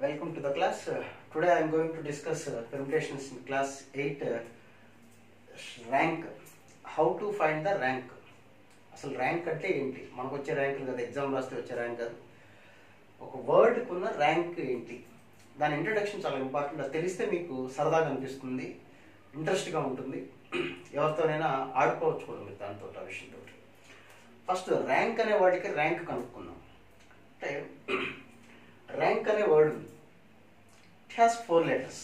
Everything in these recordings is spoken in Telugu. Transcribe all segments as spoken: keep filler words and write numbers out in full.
Welcome to the class. Uh, today I am going to discuss uh, permutations in class eight uh, rank. How to find the rank. అసలు ర్యాంక్ అంటే ఏంటి? మనకు వచ్చే ర్యాంకులు కదా, ఎగ్జామ్ రాస్తే వచ్చే ర్యాంక్ కాదు. ఒక వర్డ్కి ఉన్న ర్యాంక్ ఏంటి, దాని ఇంట్రడక్షన్ చాలా ఇంపార్టెంట్. అది తెలిస్తే మీకు సరదాగా అనిపిస్తుంది, ఇంట్రెస్ట్గా ఉంటుంది, ఎవరితోనైనా ఆడుకోవచ్చు కూడా మీరు దాంతో ఆ విషయంతో. ఫస్ట్ ర్యాంక్ అనే వాడికి ర్యాంక్ కనుక్కుందాం. అంటే ర్యాంక్ అనే word it has four letters.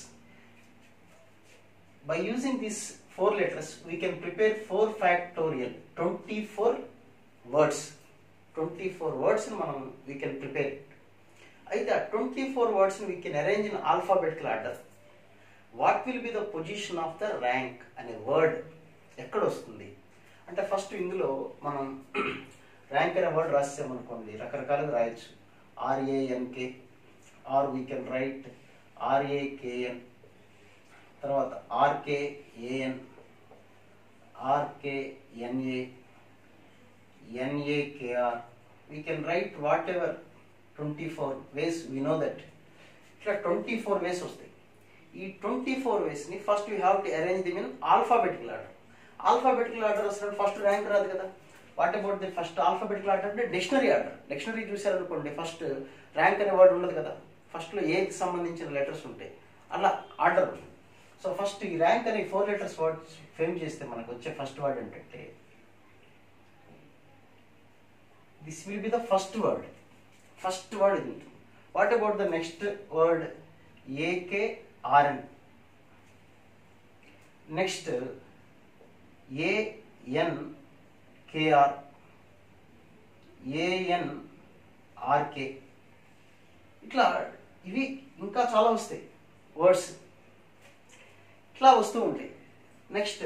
By using this four letters we can prepare four factorial twenty-four words. twenty-four words ni manam we can prepare. Aitha twenty-four words ni we can arrange in alphabetical order. What will be the position of the rank ane word ekkada vastundi ante first indulo manam rank ane word rasam anukondi rakarakaluga rayachu. R A N K, or we can write R A K N, తర్వాత R K A N, R K N A, N A K R. We can write whatever twenty-four ways we know that. ఇట్లా twenty-four ways వస్తాయి. ఈ twenty-four ways ని first we have to arrange them in alphabetical order. Alphabetical order వస్తున్నప్పుడు ఫస్ట్ ర్యాంక్ రాదు కదా. What about the first alphabetical order అంటే డిక్షనరీ ఆర్డర్. డిక్షనరీ చూసారనుకోండి, ఫస్ట్ ర్యాంక్ అనే వర్డ్ ఉండదు కదా, ఫస్ట్లో ఏకి సంబంధించిన లెటర్స్ ఉంటాయి, అలా ఆర్డర్ ఉంటుంది. సో ఫస్ట్ ఈ ర్యాంక్ అనే ఫోర్ లెటర్స్ వర్డ్ ఫ్రేమ్ చేస్తే మనకు వచ్చే ఫస్ట్ వర్డ్ ఏంటంటే this will be the first word. First word ఇది ఉంటుంది. What about the next word AKRN, next ANKR, ANRK, ఇట్లా ఇవి ఇంకా చాలా వస్తాయి వర్డ్స్, ఇట్లా వస్తూ ఉంటాయి. నెక్స్ట్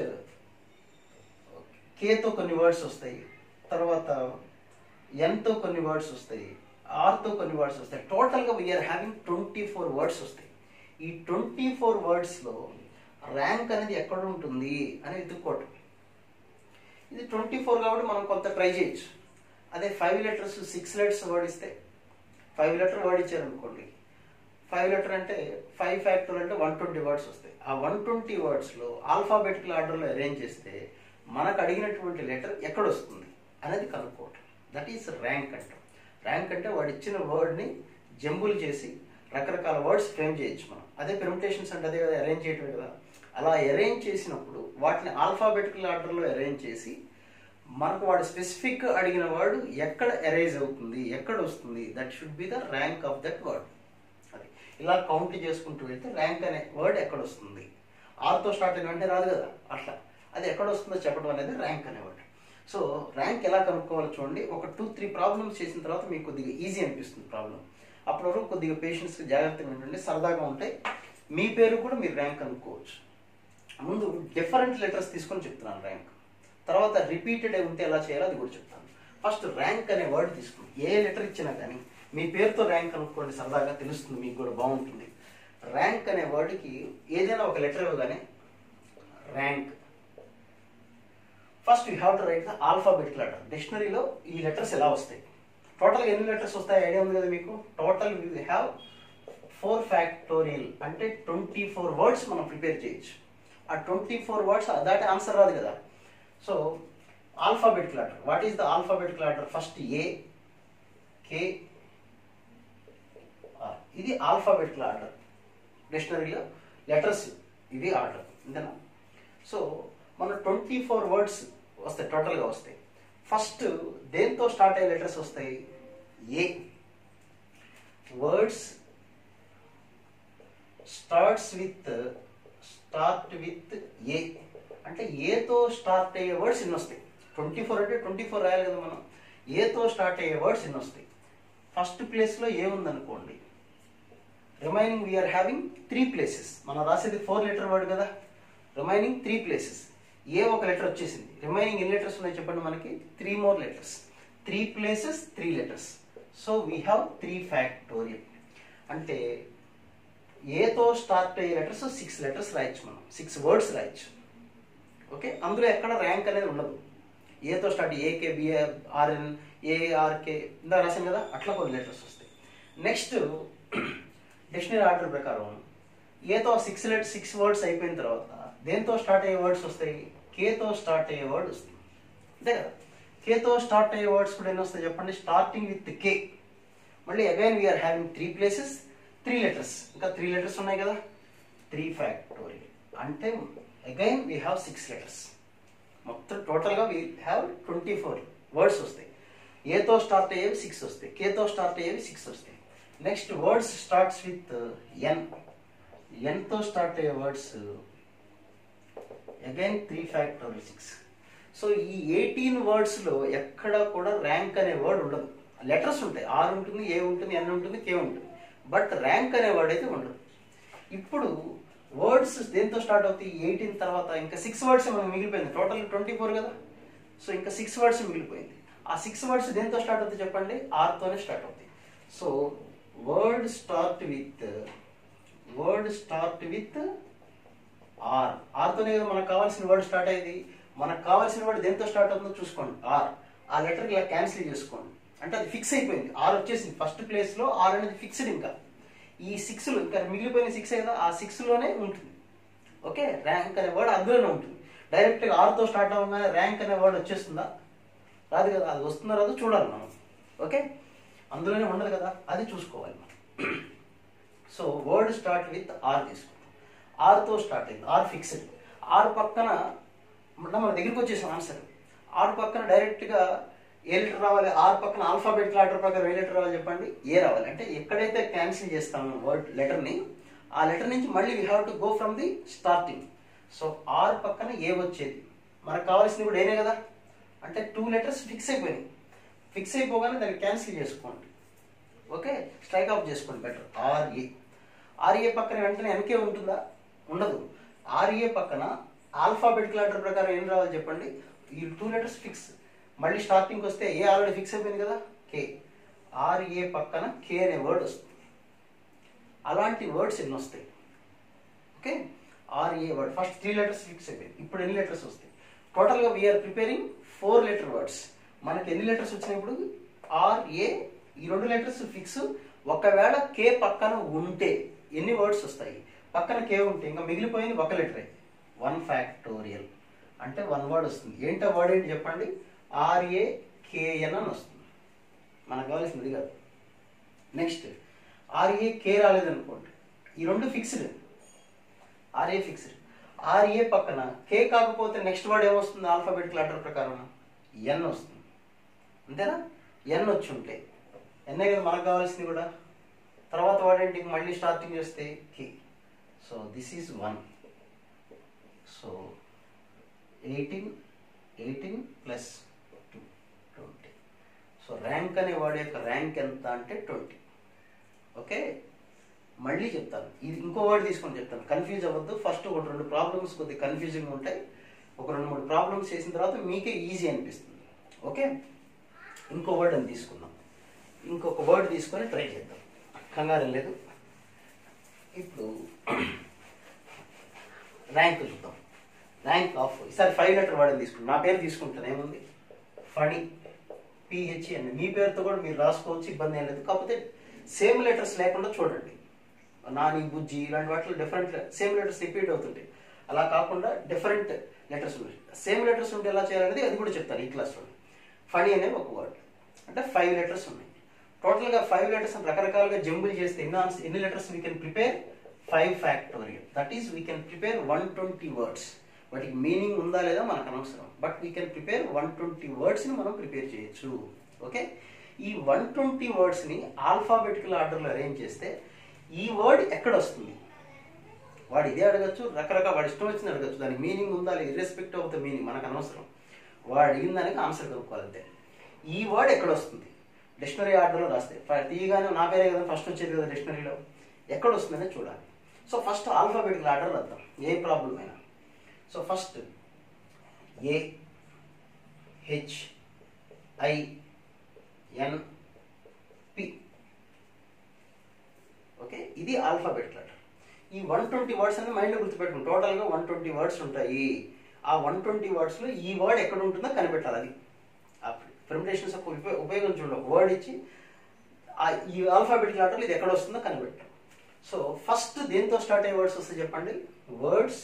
కేతో కొన్ని వర్డ్స్ వస్తాయి, తర్వాత ఎన్తో కొన్ని వర్డ్స్ వస్తాయి, ఆర్తో కొన్ని వర్డ్స్ వస్తాయి. టోటల్గా we are having twenty four words వస్తాయి. ఈ ట్వంటీ ఫోర్ వర్డ్స్లో ర్యాంక్ అనేది ఎక్కడ ఉంటుంది అని వెతుక్కోవటం. ఇది ట్వంటీ ఫోర్ కాబట్టి మనం కొంత ట్రై చేయొచ్చు. అదే five letters six letters word ఇస్తే, ఫైవ్ లెటర్ వర్డ్ ఇచ్చారనుకోండి, ఫైవ్ లెటర్ అంటే ఫైవ్ ఫ్యాక్టర్ అంటే వన్ ట్వంటీ వర్డ్స్ వస్తాయి. ఆ వన్ ట్వంటీ వర్డ్స్లో ఆల్ఫాబెటికల్ ఆర్డర్లో అరేంజ్ చేస్తే మనకు అడిగినటువంటి లెటర్ ఎక్కడ వస్తుంది అనేది కనుక్కోవటం. దట్ ఈస్ ర్యాంక్ అంటాం. ర్యాంక్ అంటే వాడు ఇచ్చిన వర్డ్ని జంబుల్ చేసి రకరకాల వర్డ్స్ ఫ్రేమ్ చేయొచ్చు మనం. అదే పెర్ముటేషన్స్ అంటే అదే కదా, అరేంజ్ చేయటమే కదా. అలా అరేంజ్ చేసినప్పుడు వాటిని ఆల్ఫాబెటికల్ ఆర్డర్లో అరేంజ్ చేసి మనకు వాడు స్పెసిఫిక్ అడిగిన వర్డ్ ఎక్కడ అరేంజ్ అవుతుంది, ఎక్కడ వస్తుంది, that should be the rank of that word. అది ఇలా కౌంట్ చేసుకుంటూ వెళ్తే ర్యాంక్ అనే వర్డ్ ఎక్కడ వస్తుంది, ఆర్తో స్టార్ట్ అయిన వెంటనే రాదు కదా, అట్లా అది ఎక్కడ వస్తుందో చెప్పడం అనేది ర్యాంక్ అనే వర్డ్. సో ర్యాంక్ ఎలా కనుక్కోవాలో చూడండి. ఒక టూ త్రీ ప్రాబ్లమ్స్ చేసిన తర్వాత మీకు కొద్దిగా ఈజీ అనిపిస్తుంది ప్రాబ్లం. అప్పటి వరకు కొద్దిగా పేషెంట్స్కి జాగ్రత్తగా ఉండండి, సరదాగా ఉంటాయి. మీ పేరు కూడా మీరు ర్యాంక్ అనుకోవచ్చు. ముందు డిఫరెంట్ లెటర్స్ తీసుకొని చెప్తున్నాను ర్యాంక్, తర్వాత రిపీటెడ్ ఉంటే ఎలా చేయాలో అది కూడా చెప్తాను. ఫస్ట్ ర్యాంక్ అనే వర్డ్ తీసుకుని ఏ లెటర్ ఇచ్చినా కానీ మీ పేరుతో ర్యాంక్ అనుకోండి, సరదాగా తెలుస్తుంది, మీకు కూడా బాగుంటుంది. ర్యాంక్ అనే వర్డ్కి ఏదైనా ఒక లెటర్ ఇవ్వగానే rank. First you have to write the alphabetical order. డిక్షనరీలో ఈ లెటర్స్ ఎలా వస్తాయి, టోటల్గా ఎన్ని లెటర్స్ వస్తాయి ఐడియా ఉంది కదా మీకు. Total we have four factorial అంటే ట్వంటీ ఫోర్ వర్డ్స్ మనం ప్రిపేర్ చేయొచ్చు. ఆ ట్వంటీ ఫోర్ వర్డ్స్ దాటి ఆన్సర్ రాదు కదా. So alphabetical order, what is the alphabetical order? First A K R, ఇది ఆల్ఫాబెటికల్ ఆర్డర్. డిక్షనరీలో లెటర్స్ ఇవి ఆర్డర్, అంతేనా? సో మన ట్వంటీ ఫోర్ వర్డ్స్ వస్తాయి, టోటల్గా వస్తాయి. ఫస్ట్ దేంతో స్టార్ట్ అయ్యే లెటర్స్ వస్తాయి? A. Words starts with start with A అంటే ఏతో స్టార్ట్ అయ్యే వర్డ్స్ ఇన్ని వస్తాయి. ట్వంటీ ఫోర్ అంటే ట్వంటీ ఫోర్ రాయాలి కదా మనం. ఏతో స్టార్ట్ అయ్యే వర్డ్స్ ఇన్ని వస్తాయి. ఫస్ట్ ప్లేస్లో ఏ ఉందనుకోండి, remaining we are having three places. మనం రాసేది ఫోర్ లెటర్ వర్డ్ కదా, రిమైనింగ్ త్రీ ప్లేసెస్. ఏ ఒక లెటర్ వచ్చేసింది, రిమైనింగ్ ఎన్ని లెటర్స్ ఉన్నాయి చెప్పండి మనకి? Three more letters. Three places three letters. So we have three factorial. అంటే ఏతో స్టార్ట్ అయ్యే లెటర్స్ సిక్స్ లెటర్స్ రాయొచ్చు మనం, సిక్స్ వర్డ్స్ రాయొచ్చు. ఓకే, అందులో ఎక్కడ ర్యాంక్ అనేది ఉండదు. ఏతో start AK BR RN ARK ఇందా రాసాం కదా, అట్లా కొన్ని లెటర్స్ వస్తాయి. నెక్స్ట్ డిక్షనరీ ఆర్డర్ ప్రకారం ఏతో సిక్స్ లెట్ సిక్స్ వర్డ్స్ అయిపోయిన తర్వాత దేంతో స్టార్ట్ అయ్యే వర్డ్స్ వస్తాయి? కేతో స్టార్ట్ అయ్యే వర్డ్ వస్తుంది, అంతే కదా. కేతో స్టార్ట్ అయ్యే వర్డ్స్ కూడా ఎన్ని వస్తాయి చెప్పండి? Starting with K. మళ్ళీ again we are having three places, three letters, ఇంకా త్రీ లెటర్స్ ఉన్నాయి కదా, త్రీ ఫ్యాక్టోరియల్ అంటే again we have six letters. మొత్తం టోటల్గా we have twenty four words వస్తాయి. ఏతో స్టార్ట్ అయ్యేవి సిక్స్ వస్తాయి, కేతో స్టార్ట్ అయ్యేవి సిక్స్ వస్తాయి. Next words starts with N. ఎన్తో స్టార్ట్ అయ్యే words again three factorial six. So ఈ ఎయిటీన్ వర్డ్స్లో ఎక్కడ కూడా ర్యాంక్ అనే వర్డ్ ఉండదు. లెటర్స్ ఉంటాయి, ఆర్ ఉంటుంది, ఏ ఉంటుంది, ఎన్ ఉంటుంది, కే ఉంటుంది, బట్ ర్యాంక్ అనే వర్డ్ అయితే ఉండదు. ఇప్పుడు వర్డ్స్ దేంతో స్టార్ట్ అవుతాయి? ఎయిటీన్ తర్వాత ఇంకా సిక్స్ వర్డ్స్ మనకు మిగిలిపోయింది, టోటల్ ట్వంటీ ఫోర్ కదా. సో ఇంకా సిక్స్ వర్డ్స్ మిగిలిపోయింది. ఆ సిక్స్ వర్డ్స్ దేంతో స్టార్ట్ అవుతాయి చెప్పండి? ఆర్తోనే స్టార్ట్ అవుతాయి. So word start with word start with R. ఆర్తోనే కదా మనకు కావాల్సిన వర్డ్ స్టార్ట్ అయ్యేది. మనకు కావాల్సిన వర్డ్ దేంతో స్టార్ట్ అవుతుందో చూసుకోండి, ఆర్. ఆ లెటర్ ఇలా క్యాన్సిల్ చేసుకోండి, అంటే అది ఫిక్స్ అయిపోయింది. ఆర్ వచ్చేసింది ఫస్ట్ ప్లేస్ లో, ఆర్ అనేది ఫిక్స్డ్. ఇంకా ఈ సిక్స్ లో ఇంకా మిగిలిపోయిన సిక్స్ కదా, ఆ సిక్స్ లోనే ఉంటుంది. ఓకే, ర్యాంక్ అనే వర్డ్ అందులోనే ఉంటుంది. డైరెక్ట్ గా ఆర్తో స్టార్ట్ అవ్వగానే ర్యాంక్ అనే వర్డ్ వచ్చేస్తుందా? రాదు కదా. అది వస్తుందో రాదో చూడాలి మనం. ఓకే, అందులోనే ఉండదు కదా, అది చూసుకోవాలి మనం. So word start with R తీసుకుంటాం. ఆర్తో స్టార్ట్ అయింది, ఆర్ ఫిక్స్డ్. ఆర్ పక్కన మన దగ్గరికి వచ్చేసాం ఆన్సర్. ఆర్ పక్కన డైరెక్ట్గా ఏ లెటర్ రావాలి? ఆర్ పక్కన ఆల్ఫాబెటికల్ ఆర్డర్ ప్రకారం ఏ లెటర్ రావాలి చెప్పండి? ఏ రావాలి. అంటే ఎక్కడైతే క్యాన్సిల్ చేస్తామో వర్డ్ లెటర్ని, ఆ లెటర్ నుంచి మళ్ళీ we have to go from the starting. So R పక్కన ఏ వచ్చేది, మనకు కావాల్సింది కూడా ఏనే కదా. అంటే టూ లెటర్స్ ఫిక్స్ అయిపోయినాయి. ఫిక్స్ అయిపోగానే దాన్ని క్యాన్సిల్ చేసుకోండి. ఓకే, స్ట్రైక్ ఆఫ్ చేసుకోండి బెటర్. ఆర్ఏ. ఆర్ఏ పక్కన వెంటనే ఎన్కే ఉంటుందా? ఉండదు. ఆర్ఏ పక్కన ఆల్ఫాబెటికల్ ఆర్డర్ ప్రకారం ఏం రావాలి చెప్పండి? ఈ టూ లెటర్స్ ఫిక్స్. మళ్ళీ స్టార్టింగ్ వస్తే ఏ ఆల్రెడీ ఫిక్స్ అయిపోయింది కదా, కే. ఆర్ఏ పక్కన కే అనే వర్డ్ వస్తుంది. అలాంటి వర్డ్స్ ఎన్ని వస్తాయి? Okay, RA word first three letters fix అయిపోయింది. ఇప్పుడు ఎన్ని లెటర్స్ వస్తాయి? టోటల్గా we are preparing four letter words. మనకి ఎన్ని లెటర్స్ వచ్చినప్పుడు? ఆర్ఏ, ఈ రెండు లెటర్స్ ఫిక్స్. ఒకవేళ కే పక్కన ఉంటే ఎన్ని వర్డ్స్ వస్తాయి? పక్కన కే ఉంటే ఇంకా మిగిలిపోయింది ఒక లెటరే, వన్ ఫ్యాక్టోరియల్ అంటే వన్ వర్డ్ వస్తుంది. ఏంటో వర్డ్ ఏంటి చెప్పండి? ఆర్ఏ కేఎన్ అని వస్తుంది. మనకు కావాల్సింది కాదు. నెక్స్ట్ ఆర్ఏ కే రాలేదనుకోండి, ఈ రెండు ఫిక్స్డ్. RA fixed. ఆర్ఏ పక్కన కే కాకపోతే నెక్స్ట్ వర్డ్ ఏమొస్తుంది? ఆల్ఫాబెటికల్ ఆర్డర్ ప్రకారం ఎన్ వస్తుంది, అంతేనా? ఎన్ వచ్చి ఉంటే ఎన్నే కదా మనకు కావాల్సింది కూడా. తర్వాత వర్డ్ ఏంటి? మళ్ళీ స్టార్టింగ్ చేస్తే K. So this is one. So eighteen eighteen plus two twenty. So rank అనే వాడి యొక్క ర్యాంక్ ఎంత అంటే ట్వంటీ. ఓకే, మళ్ళీ చెప్తాను, ఇది ఇంకో వర్డ్ తీసుకొని చెప్తాను, కన్ఫ్యూజ్ అవ్వద్దు. ఫస్ట్ ఒక రెండు ప్రాబ్లమ్స్ కొద్దిగా కన్ఫ్యూజింగ్ ఉంటాయి. ఒక రెండు మూడు ప్రాబ్లమ్స్ చేసిన తర్వాత మీకే ఈజీ అనిపిస్తుంది. ఓకే, ఇంకో వర్డ్ అని తీసుకుందాం. ఇంకొక వర్డ్ తీసుకొని ట్రై చేద్దాం, కంగారం లేదు. ఇప్పుడు ర్యాంక్ చూద్దాం. ర్యాంక్ ఆఫ్ ఈసారి ఫైవ్ లెటర్ వర్డ్ అని తీసుకుంటాం. నా పేరు తీసుకుంటాను, ఏముంది? ఫణి, పిహెచ్ అని. మీ పేరుతో కూడా మీరు రాసుకోవచ్చు, ఇబ్బంది ఏం లేదు. కాకపోతే సేమ్ లెటర్స్ లేకుండా చూడండి. నాని, బుజ్జి ఇలాంటి వాటిలో డిఫరెంట్ సేమ్ లెటర్స్ రిపీట్ అవుతుంటాయి. అలా కాకుండా డిఫరెంట్ లెటర్స్ ఉంటాయి. సేమ్ లెటర్స్ ఉంటే ఎలా చేయాలనేది అది కూడా చెప్తాను ఈ క్లాస్లో. ఫణి అనేది ఒక వర్డ్, అంటే ఫైవ్ లెటర్స్ ఉన్నాయి. టోటల్గా ఫైవ్ లెటర్స్ రకరకాలుగా జంబుల్ చేస్తే ఎన్ని ఎన్ని letters we can prepare? Five factorial. That is we can prepare one twenty words. వాటికి మీనింగ్ ఉందా లేదా మనకు అనవసరం, but we can prepare one twenty వర్డ్స్ని మనం ప్రిపేర్ చేయొచ్చు. ఓకే, ఈ వన్ ట్వంటీ వర్డ్స్ని ఆల్ఫాబెటికల్ ఆర్డర్లో అరేంజ్ చేస్తే ఈ వర్డ్ ఎక్కడ వస్తుంది? వాడు ఇదే అడగచ్చు, రకరకాల వాడు ఇష్టం వచ్చింది అడగచ్చు. దానికి మీనింగ్ ఉందా లేదా, ఇర్రెస్పెక్టివ్ ఆఫ్ ద మీనింగ్ మనకు అనవసరం. వాడు అడిగిన దానికి ఆన్సర్ కనుక్కోవాలంటే ఈ వర్డ్ ఎక్కడ వస్తుంది? డిక్షనరీ ఆర్డర్లో రాస్తే తీయగానే నా పేరే కదా ఫస్ట్ వచ్చేది కదా డిక్షనరీలో, ఎక్కడ వస్తుందనే చూడాలి. సో ఫస్ట్ ఆల్ఫాబెటికల్ ఆర్డర్ రాద్దాం, ఏ ప్రాబ్లం అయినా. So first A, H, I, N, P. Okay, ఇది ఆల్ఫాబెటికల్ ఆర్డర్. ఈ వన్ ట్వంటీ వర్డ్స్ అనేది మైండ్లో గుర్తుపెట్టుకుని టోటల్గా వన్ ట్వంటీ వర్డ్స్ ఉంటాయి. ఆ వన్ ట్వంటీ వర్డ్స్లో ఈ వర్డ్ ఎక్కడ ఉంటుందో కనిపెట్టాలి. అది ఆ పెర్ముటేషన్స్ యొక్క ఉపయోగం చూడండి. ఒక వర్డ్ ఇచ్చి ఈ ఆల్ఫాబెటికల్ ఆర్డర్లో ఇది ఎక్కడ వస్తుందో కనిపెట్టాం. సో ఫస్ట్ దేంతో స్టార్ట్ అయ్యే వర్డ్స్ వస్తాయి చెప్పండి? Words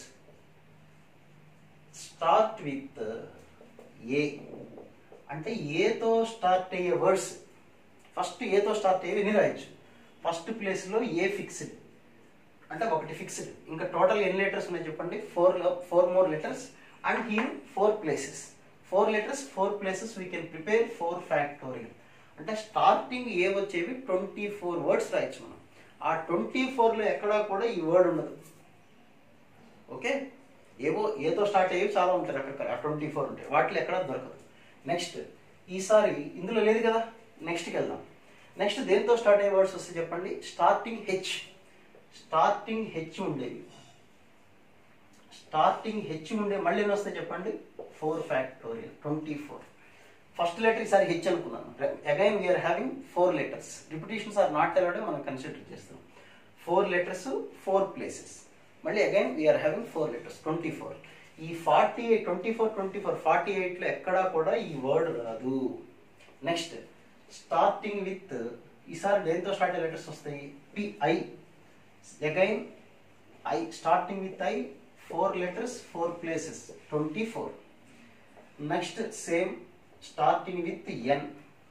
start with A. అంటే ఏతో స్టార్ట్ అయ్యే వర్డ్స్, ఫస్ట్ ఏతో స్టార్ట్ అయ్యేవి ఎన్ని రాయొచ్చు? ఫస్ట్ ప్లేస్లో ఏ ఫిక్స్డ్, అంటే ఒకటి ఫిక్స్డ్. ఇంకా టోటల్ ఎన్ని లెటర్స్ ఉన్నాయి చెప్పండి? Four four more letters and here four places. Four letters four places we can prepare four factorial. అంటే స్టార్టింగ్ ఏ వచ్చేవి ట్వంటీ ఫోర్ వర్డ్స్ రాయొచ్చు మనం. ఆ ట్వంటీ ఫోర్లో ఎక్కడా కూడా ఈ వర్డ్ ఉండదు. ఓకే, ఏవో ఏతో స్టార్ట్ అయ్యేవి చాలా ఉంటాయి రకరకాల, ఆ ట్వంటీ ఫోర్ ఉంటాయి, వాటిలో ఎక్కడా దొరకదు. నెక్స్ట్ ఈసారి ఇందులో లేదు కదా, నెక్స్ట్కి వెళ్దాం. నెక్స్ట్ దేంతో స్టార్ట్ అయ్యే వర్డ్స్ వస్తే చెప్పండి? Starting H. స్టార్టింగ్ హెచ్ ఉండేవి, స్టార్టింగ్ హెచ్ ఉండే మళ్ళీ ఎన్ని వస్తాయి చెప్పండి? Four factorial, twenty four. First letter ఈసారి హెచ్ అనుకున్నాను. Again we are having four letters. Repetitions are not allowed, మనం కన్సిడర్ చేస్తాం. ఫోర్ లెటర్స్ ఫోర్ ప్లేసెస్, మళ్ళీ again we are having four letters, twenty four. ఈ forty eight twenty four twenty four forty ఎయిట్లో ఎక్కడా కూడా ఈ వర్డ్ రాదు. నెక్స్ట్ స్టార్టింగ్ విత్, ఈసారి దేంతో స్టార్ట్ అయ్యే లెటర్స్ వస్తాయి? P I. Again I, starting with I, four letters four places, twenty four. Next same starting with N.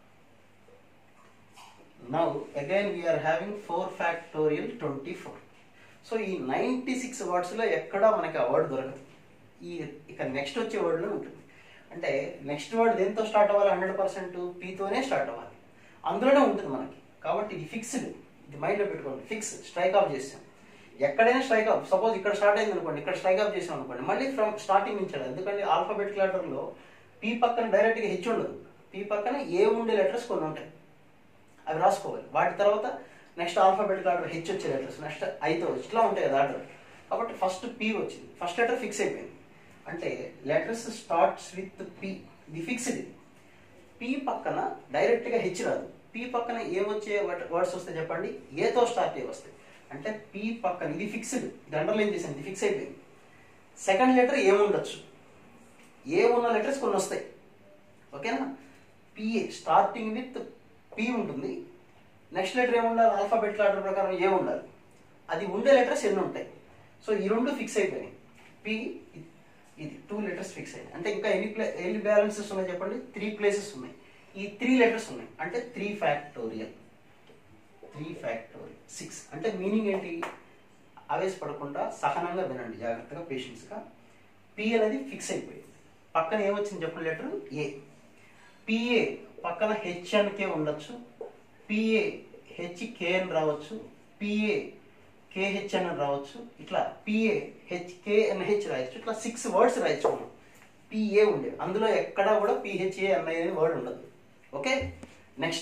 Now again we are having four factorial, twenty four. So ఈ నైంటీ సిక్స్ వర్డ్స్లో ఎక్కడా మనకి ఆ వర్డ్ దొరకదు. ఈ ఇక నెక్స్ట్ వచ్చే వర్డ్లో ఉంటుంది. అంటే నెక్స్ట్ వర్డ్ దేంతో స్టార్ట్ అవ్వాలి? హండ్రెడ్ పర్సెంట్ పీతోనే స్టార్ట్ అవ్వాలి, అందులోనే ఉంటుంది మనకి. కాబట్టి ఇది ఫిక్స్డ్, ఇది మైండ్లో పెట్టుకోండి. ఫిక్స్, స్ట్రైక్ ఆఫ్ చేసాం. ఎక్కడైనా స్ట్రైక్ ఆఫ్, సపోజ్ ఇక్కడ స్టార్ట్ అయింది అనుకోండి, ఇక్కడ స్ట్రైక్ ఆఫ్ చేసాం అనుకోండి, మళ్ళీ ఫ్రమ్ స్టార్టింగ్ నుంచి. ఎందుకంటే ఆల్ఫాబెటిక్ లెటర్లో పీ పక్కన డైరెక్ట్గా హెచ్ ఉండదు, పీ పక్కన ఏ ఉండే లెటర్స్ కొన్ని ఉంటాయి, అవి రాసుకోవాలి. వాటి తర్వాత నెక్స్ట్ ఆల్ఫాబెటిక్ ఆర్డర్ హెచ్ వచ్చే లెటర్స్, నెక్స్ట్ ఐతో ఇట్లా ఉంటాయి కదా ఆర్డర్. కాబట్టి ఫస్ట్ పీ వచ్చింది, ఫస్ట్ లెటర్ ఫిక్స్ అయిపోయింది. అంటే లెటర్స్ స్టార్ట్స్ విత్ పీ, ఇది ఫిక్స్డ్. పీ పక్కన డైరెక్ట్గా హెచ్ రాదు, పీ పక్కన ఏమొచ్చే వర్డ్స్ వస్తాయి చెప్పండి? ఏతో స్టార్ట్ అయ్యి వస్తాయి. అంటే పీ పక్కన ఇది ఫిక్స్డ్, ఇది అండర్లైన్ చేసాను, ఇది ఫిక్స్ అయిపోయింది. సెకండ్ లెటర్ ఏముండొచ్చు, ఏ ఉన్న లెటర్స్ కొన్ని వస్తాయి. ఓకేనా? పిఏ స్టార్టింగ్ విత్ పీ ఉంటుంది, నెక్స్ట్ లెటర్ ఏముండాలి? ఆల్ఫాబెటిక్ ఆర్డర్ ప్రకారం ఏ ఉండాలి, అది ఉండే లెటర్స్ ఎన్ని ఉంటాయి. సో ఈ రెండు ఫిక్స్ అయిపోయినాయి. పి, ఇది టూ లెటర్స్ ఫిక్స్ అయ్యాయి. అంటే ఇంకా ఎన్ని ప్లే ఎన్ని బ్యాలెన్సెస్ ఉన్నాయి చెప్పండి? త్రీ ప్లేసెస్ ఉన్నాయి. ఈ త్రీ లెటర్స్ ఉన్నాయి, అంటే three factorial, three factorial six. అంటే మీనింగ్ ఏంటి? ఆవేశపడకుండా సహనంగా వినండి, జాగ్రత్తగా, పేషెన్స్గా. పి అనేది ఫిక్స్ అయిపోయింది. పక్కన ఏమొచ్చింది చెప్పండి? Letter A. పిఏ పక్కన హెచ్ అన్కే ఉండొచ్చు, పిఏ హెచ్ కే అని రావచ్చు, పిఏ కేహెచ్ అని రావచ్చు, ఇట్లా పిఏ హెచ్ కే ఎన్హెచ్ రాయొచ్చు. ఇట్లా సిక్స్ వర్డ్స్ రాయొచ్చు మనం. పిఏ ఉండేవి, అందులో ఎక్కడా కూడా పిహెచ్ఏ అనేది వర్డ్ ఉండదు. ఓకే, నెక్స్ట్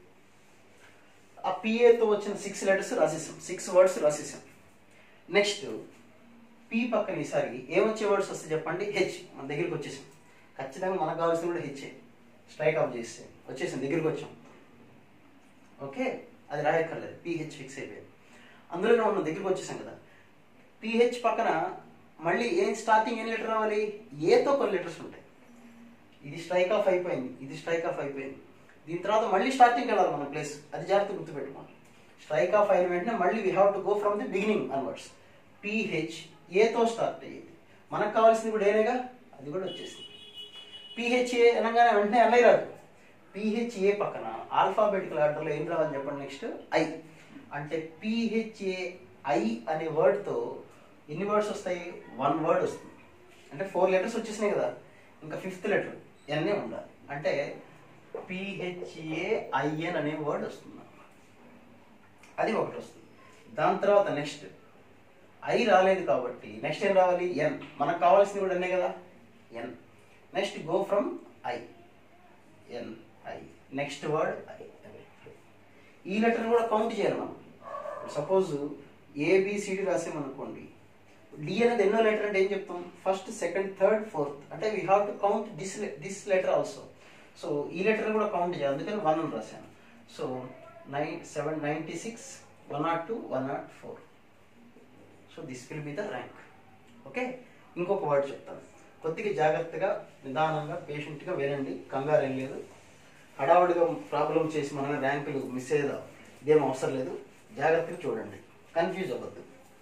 ఆ పిఏతో వచ్చిన సిక్స్ లెటర్స్ రాసేసాం, సిక్స్ వర్డ్స్ రాసేసాం. నెక్స్ట్ పి పక్కన ఈసారి ఏమొచ్చే వర్డ్స్ వస్తే చెప్పండి? హెచ్. మన దగ్గరికి వచ్చేసాం, ఖచ్చితంగా మనకు కావాల్సింది కూడా హెచ్ఏ. స్ట్రైక్ ఆఫ్ చేస్తే వచ్చేసాం, దగ్గరికి వచ్చాం. ఓకే, అది రాయక్కర్లేదు, పిహెచ్ ఫిక్స్ అయిపోయింది. అందులోనే మనం దగ్గరికి వచ్చేసాం కదా. పిహెచ్ పక్కన మళ్ళీ ఏం స్టార్టింగ్ ఏం లెటర్ రావాలి? ఏతో కొన్ని లెటర్స్ ఉంటాయి. ఇది స్ట్రైక్ ఆఫ్ అయిపోయింది, ఇది స్ట్రైక్ ఆఫ్ అయిపోయింది. దీని తర్వాత మళ్ళీ స్టార్టింగ్ వెళ్ళాలి మన ప్లేస్, అది జాగ్రత్త గుర్తుపెట్టుకోండి. స్ట్రైక్ ఆఫ్ అయిన వెంటనే మళ్ళీ we have to go from the beginning onwards. P H ఏతో స్టార్ట్ అయ్యేది, మనకు కావాల్సింది కూడా ఏనేగా, అది కూడా వచ్చేసింది. పిహెచ్ఏ అనగానే వెంటనే ఎన్ఐ రాదు. పిహెచ్ఏ పక్కన ఆల్ఫాబెటికల్ ఆర్డర్లో ఏం రావాలి చెప్పండి? Next I. అంటే పిహెచ్ఏ ఐ అనే వర్డ్తో ఎన్ని వర్డ్స్ వస్తాయి? వన్ వర్డ్ వస్తుంది. అంటే ఫోర్ లెటర్స్ వచ్చేసినాయి కదా, ఇంకా ఫిఫ్త్ లెటర్ ఎన్నే ఉండాలి. అంటే పిహెచ్ఏ ఐఎన్ అనే వర్డ్ వస్తుంది, అది ఒకటి వస్తుంది. దాని తర్వాత నెక్స్ట్ ఐ రాలేదు కాబట్టి నెక్స్ట్ ఏం రావాలి? ఎన్. మనకు కావాల్సింది కూడా ఎన్నే కదా, N. Next go from I, N I. Next word I. ఈ లెటర్ కూడా కౌంట్ చేయాలి మనం. సపోజ్ ఏబిసిడి రాసామనుకోండి, డి అనేది ఎన్నో లెటర్ అంటే ఏం చెప్తాం? First, second, third, fourth. అంటే we have to count this this letter also. So ఈ లెటర్ కూడా కౌంట్ చేయాలి, అందుకని వన్ అని రాశాను. So nine seven ninety six one not two one not four. So this will be the rank. Okay, ఇంకొక వర్డ్ చెప్తాను, కొద్దిగా జాగ్రత్తగా నిదానంగా పేషెంట్గా వినండి, కంగారు ఏం లేదు. హడావుడిగా ప్రాబ్లం చేసి మన ర్యాంకులు మిస్ అయ్యేదా ఇదేం అవసరం లేదు, జాగ్రత్తగా చూడండి. కన్ఫ్యూజ్ అవ్వద్దు,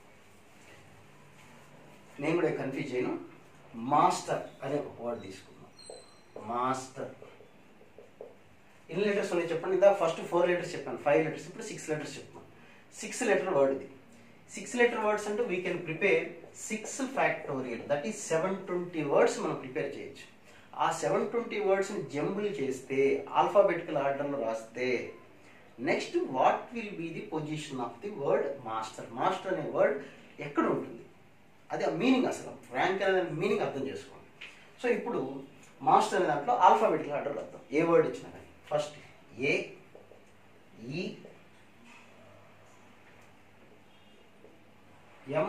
నేను కూడా కన్ఫ్యూజ్ చేయను. మాస్టర్ అనే ఒక వర్డ్ తీసుకున్నాం. మాస్టర్ ఎన్ని లెటర్స్ ఉన్నాయి చెప్పండి? ఇందా ఫస్ట్ ఫోర్ లెటర్స్ చెప్పాను, ఫైవ్ లెటర్స్, ఇప్పుడు సిక్స్ లెటర్స్ చెప్తున్నాను. సిక్స్ లెటర్ వర్డ్ ఇది. సిక్స్ లెటర్ వర్డ్స్ అంటే we can prepare six factorial, that is seven twenty words మనం ప్రిపేర్ చేయొచ్చు. ఆ సెవెన్ ట్వంటీ వర్డ్స్ని జంబుల్ చేస్తే, ఆల్ఫాబెటికల్ ఆర్డర్లో రాస్తే, next what will be the position of the word master. Master అనే వర్డ్ ఎక్కడ ఉంటుంది, అది ఆ మీనింగ్, అసలు ర్యాంక్ అనే మీనింగ్ అర్థం చేసుకోండి. సో ఇప్పుడు మాస్టర్ అనే దాంట్లో ఆల్ఫాబెటికల్ ఆర్డర్ అర్థం, ఏ వర్డ్ ఇచ్చినా కానీ first A, E, M,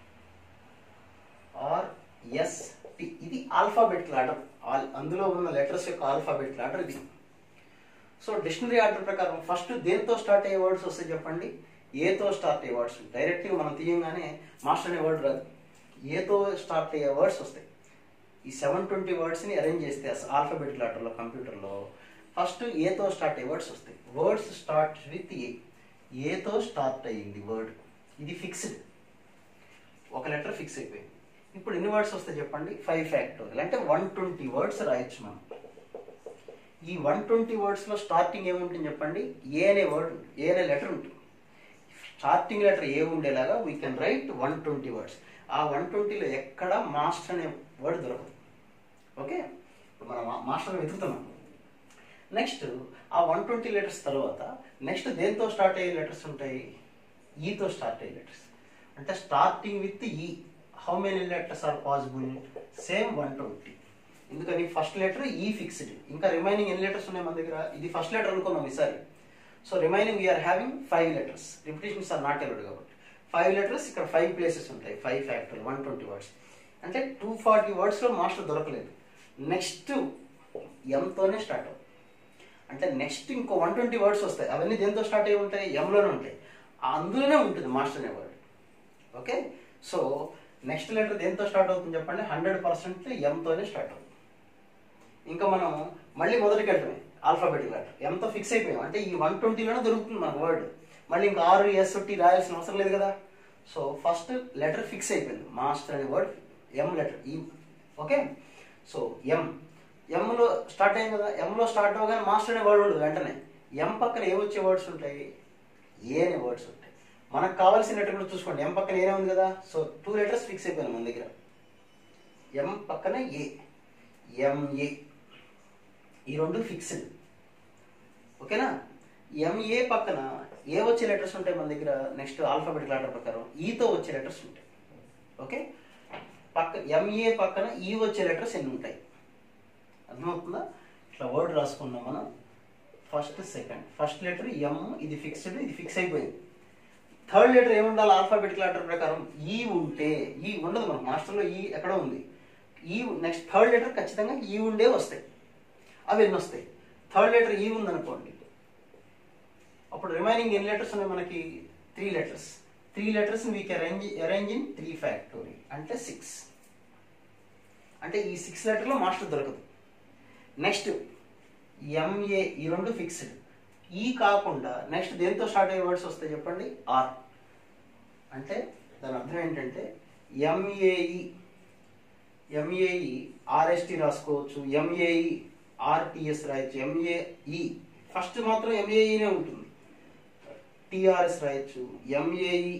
R, S, T. ఇది ఆల్ఫాబెటికల్ ఆర్డర్, అందులో ఉన్న లెటర్స్ యొక్క ఆల్ఫాబెటికల్ ఆర్డర్ ఇది. సో డిక్షనరీ ఆర్డర్ ప్రకారం ఫస్ట్ దేంతో స్టార్ట్ అయ్యే వర్డ్స్ వస్తాయి చెప్పండి? ఏతో స్టార్ట్ అయ్యే వర్డ్స్. డైరెక్ట్గా మనం తీయంగానే మాస్టర్ అనే వర్డ్ రాదు, ఏతో స్టార్ట్ అయ్యే వర్డ్స్ వస్తాయి. ఈ సెవెన్ ట్వంటీ వర్డ్స్ని అరేంజ్ చేస్తే ఆల్ఫాబెటికల్ ఆర్డర్లో కంప్యూటర్లో ఫస్ట్ ఏతో స్టార్ట్ అయ్యే వర్డ్స్ వస్తాయి. వర్డ్స్ స్టార్ట్ విత్ ఏ, ఏతో స్టార్ట్ అయ్యింది వర్డ్, ఇది ఫిక్స్డ్, ఒక లెటర్ ఫిక్స్ అయిపోయింది. ఇప్పుడు ఎన్ని వర్డ్స్ వస్తాయి చెప్పండి? ఫైవ్ ఫ్యాక్టోరియల్, అంటే వన్ ట్వంటీ వర్డ్స్ రాయొచ్చు మనం. ఈ వన్ ట్వంటీ వర్డ్స్లో స్టార్టింగ్ ఏముంటుంది చెప్పండి? ఏ అనే వర్డ్ ఉంటుంది, ఏ అనే లెటర్ ఉంటుంది. స్టార్టింగ్ లెటర్ ఏ ఉండేలాగా we can write one twenty words. ఆ వన్ ట్వంటీలో ఎక్కడ మాస్టర్ అనే వర్డ్ దొరకదు. ఓకే, ఇప్పుడు మనం మాస్టర్ వెతుకుతున్నాం. నెక్స్ట్ ఆ వన్ ట్వంటీ లెటర్స్ తర్వాత నెక్స్ట్ దేంతో స్టార్ట్ అయ్యే లెటర్స్ ఉంటాయి? ఈతో స్టార్ట్ అయ్యే లెటర్స్. అంటే starting with E, how many letters are possible? Same one twenty. ఎందుకని ఫస్ట్ లెటర్ ఈ ఫిక్స్డ్, ఇంకా రిమైనింగ్ ఎన్ని లెటర్స్ ఉన్నాయి మన దగ్గర? ఇది ఫస్ట్ లెటర్ అనుకున్నాం ఈసారి. So remaining we are having five letters, repetitions are not allowed కాబట్టి ఫైవ్ లెటర్స్, ఇక్కడ ఫైవ్ ప్లేసెస్ ఉంటాయి, five factorial, one twenty words. అంటే టూ ఫార్టీ వర్డ్స్లో మాస్టర్ దొరకలేదు. నెక్స్ట్ ఎంతోనే స్టార్ట్ అవుతుంది. అంటే నెక్స్ట్ ఇంకో వన్ ట్వంటీ వర్డ్స్ వస్తాయి, అవన్నీ దేంతో స్టార్ట్ అయ్యి ఉంటాయి? ఎంలోనే ఉంటాయి, అందులోనే ఉంటుంది మాస్టర్ అనే word. Okay, so next letter దేంతో స్టార్ట్ అవుతుంది చెప్పండి? హండ్రెడ్ పర్సెంట్ ఎంతోనే స్టార్ట్ అవుతుంది. ఇంకా మనం మళ్ళీ మొదటికి వెళ్ళటమే, ఆల్ఫాబెటికల్ లెటర్ ఎంతో ఫిక్స్ అయిపోయాం. అంటే ఈ వన్ ట్వంటీలోనే దొరుకుతుంది మన వర్డ్, మళ్ళీ ఇంకా ఆరు ఎస్ టీ రాయాల్సిన అవసరం లేదు కదా. సో ఫస్ట్ లెటర్ ఫిక్స్ అయిపోయింది, మాస్టర్ అనే word M letter E. Okay, so M, ఎంలో స్టార్ట్ అయింది కదా, ఎంలో స్టార్ట్ అవ్వగానే మాస్టర్ అనే వర్డ్ ఉండదు, వెంటనే ఎం పక్కన ఏమొచ్చే వర్డ్స్ ఉంటాయి? ఏ అనే వర్డ్స్ ఉంటాయి. మనకు కావాల్సిన లెటర్ కూడా చూసుకోండి, ఎం పక్కన ఏనే ఉంది కదా. సో టూ లెటర్స్ ఫిక్స్ అయిపోయినాయి మన దగ్గర. ఎం పక్కన ఏ, ఎంఏ, ఈ రెండు ఫిక్స్డ్. ఓకేనా? ఎంఏ పక్కన ఏ వచ్చే లెటర్స్ ఉంటాయి మన దగ్గర? నెక్స్ట్ ఆల్ఫాబెటికల్ ఆర్డర్ ప్రకారం ఈతో వచ్చే లెటర్స్ ఉంటాయి. ఓకే, పక్క ఎంఏ పక్కన ఈ వచ్చే లెటర్స్ ఎన్ని ఉంటాయి? అర్థమవుతుందా? ఇట్లా వర్డ్ రాసుకున్నాం మనం. First second, first letter M, ఇది ఫిక్స్డ్, ఇది ఫిక్స్ అయిపోయింది. థర్డ్ లెటర్ ఏముండాలి ఆల్ఫాబెటికల్ ఆర్డర్ ప్రకారం? ఈ ఉంటే, ఈ ఉండదు మనకు మాస్టర్లో, ఈ ఎక్కడో ఉంది. ఈ నెక్స్ట్ థర్డ్ లెటర్ ఖచ్చితంగా ఈ ఉండే వస్తాయి. అవి ఎన్ని వస్తాయి? థర్డ్ లెటర్ ఈ ఉందనుకోండి, అప్పుడు రిమైనింగ్ ఎన్ని లెటర్స్ ఉన్నాయి మనకి? Three letters. Three letters we can arrange arrange in three factorial, అంటే సిక్స్. అంటే ఈ సిక్స్ లెటర్లో మాస్టర్ దొరకదు. నెక్స్ట్ ఎంఏ, ఈ రెండు ఫిక్స్డ్. ఈ కాకుండా నెక్స్ట్ దేంతో స్టార్ట్ అయ్యే వర్డ్స్ వస్తాయి చెప్పండి? ఆర్. అంటే దాని అర్థం ఏంటంటే ఎంఏఈ, ఎంఏఈ ఆర్ఎస్టీ రాసుకోవచ్చు, ఎంఏఈ ఆర్టీఎస్ రాయొచ్చు, ఎంఏఈ ఫస్ట్ మాత్రం ఎంఏఈనే ఉంటుంది, టిఆర్ఎస్ రాయొచ్చు, ఎంఏఈ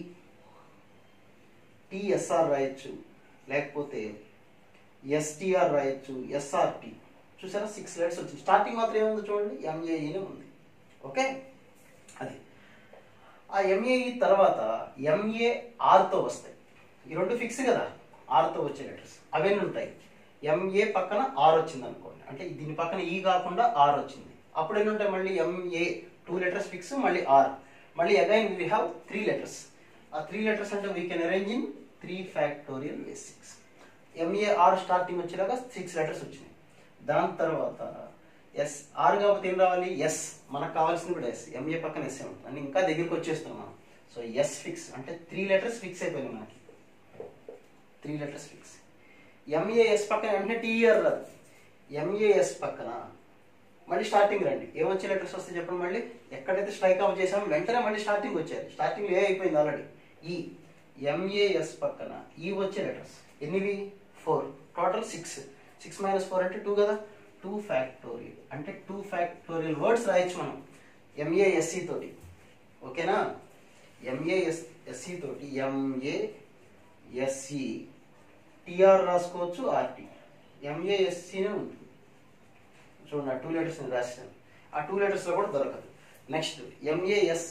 టిఎస్ఆర్ రాయొచ్చు, లేకపోతే ఎస్టిఆర్ రాయొచ్చు, ఎస్ఆర్టి. చూసారా, సిక్స్ లెటర్స్ వచ్చింది. స్టార్టింగ్ మాత్రం ఏముంది చూడండి? ఎంఏఈనే ఉంది. ఓకే, అది ఆ ఎంఏఈ తర్వాత ఎంఏ ఆర్తో వస్తాయి. ఈ రెండు ఫిక్స్ కదా, ఆర్తో వచ్చే లెటర్స్ అవన్నీ ఉంటాయి. ఎంఏ పక్కన ఆర్ వచ్చింది అనుకోండి, అంటే దీని పక్కన ఈ కాకుండా ఆర్ వచ్చింది, అప్పుడు ఎన్ని ఉంటాయి? మళ్ళీ ఎంఏ టూ లెటర్స్ ఫిక్స్, మళ్ళీ ఆర్, మళ్ళీ again we have three letters. ఆ త్రీ లెటర్స్ అంటే we can arrange in three factorial base six. M A R starting వచ్చేలాగా సిక్స్ లెటర్స్ వచ్చినాయి. దాని తర్వాత ఎస్, ఆర్ కాబట్టి ఏం రావాలి? ఎస్. మనకు కావాల్సింది కూడా ఎస్, ఎంఏ పక్కన ఎస్ ఉంటుంది అని ఇంకా దగ్గరికి వచ్చేస్తున్నాం మనం. సో ఎస్ ఫిక్స్, అంటే త్రీ లెటర్స్ ఫిక్స్ అయిపోయినాయి మనకి, త్రీ లెటర్స్ ఫిక్స్. ఎంఏఎస్ పక్కన వెంటనే టీఆర్ రాదు, ఎంఏఎస్ పక్కన మళ్ళీ స్టార్టింగ్ రండి. ఏమొచ్చే లెటర్స్ వస్తాయి చెప్పండి? మళ్ళీ ఎక్కడైతే స్ట్రైక్ ఆఫ్ చేసామో వెంటనే మళ్ళీ స్టార్టింగ్ వచ్చారు. స్టార్టింగ్ ఏ అయిపోయింది ఆల్రెడీ, ఈ ఎంఏఎస్ పక్కన ఈ వచ్చే లెటర్స్ ఎన్నివి four, total six. Six minus four అంటే టూ కదా, టూ ఫ్యాక్టోరియల్ అంటే టూ ఫ్యాక్టోరియల్ వర్డ్స్ రాయొచ్చు మనం ఎంఏఎస్సి తోటి. ఓకేనా, ఎంఏఎస్సి తోటి ఎంఏఎస్సి టిఆర్ రాసుకోవచ్చు, ఆర్టీ ఎంఏఎస్సినే ఉంటుంది. చూడండి ఆ టూ లెటర్స్ నేను రాశాను, ఆ టూ లెటర్స్లో కూడా దొరకదు. నెక్స్ట్ ఎంఏఎస్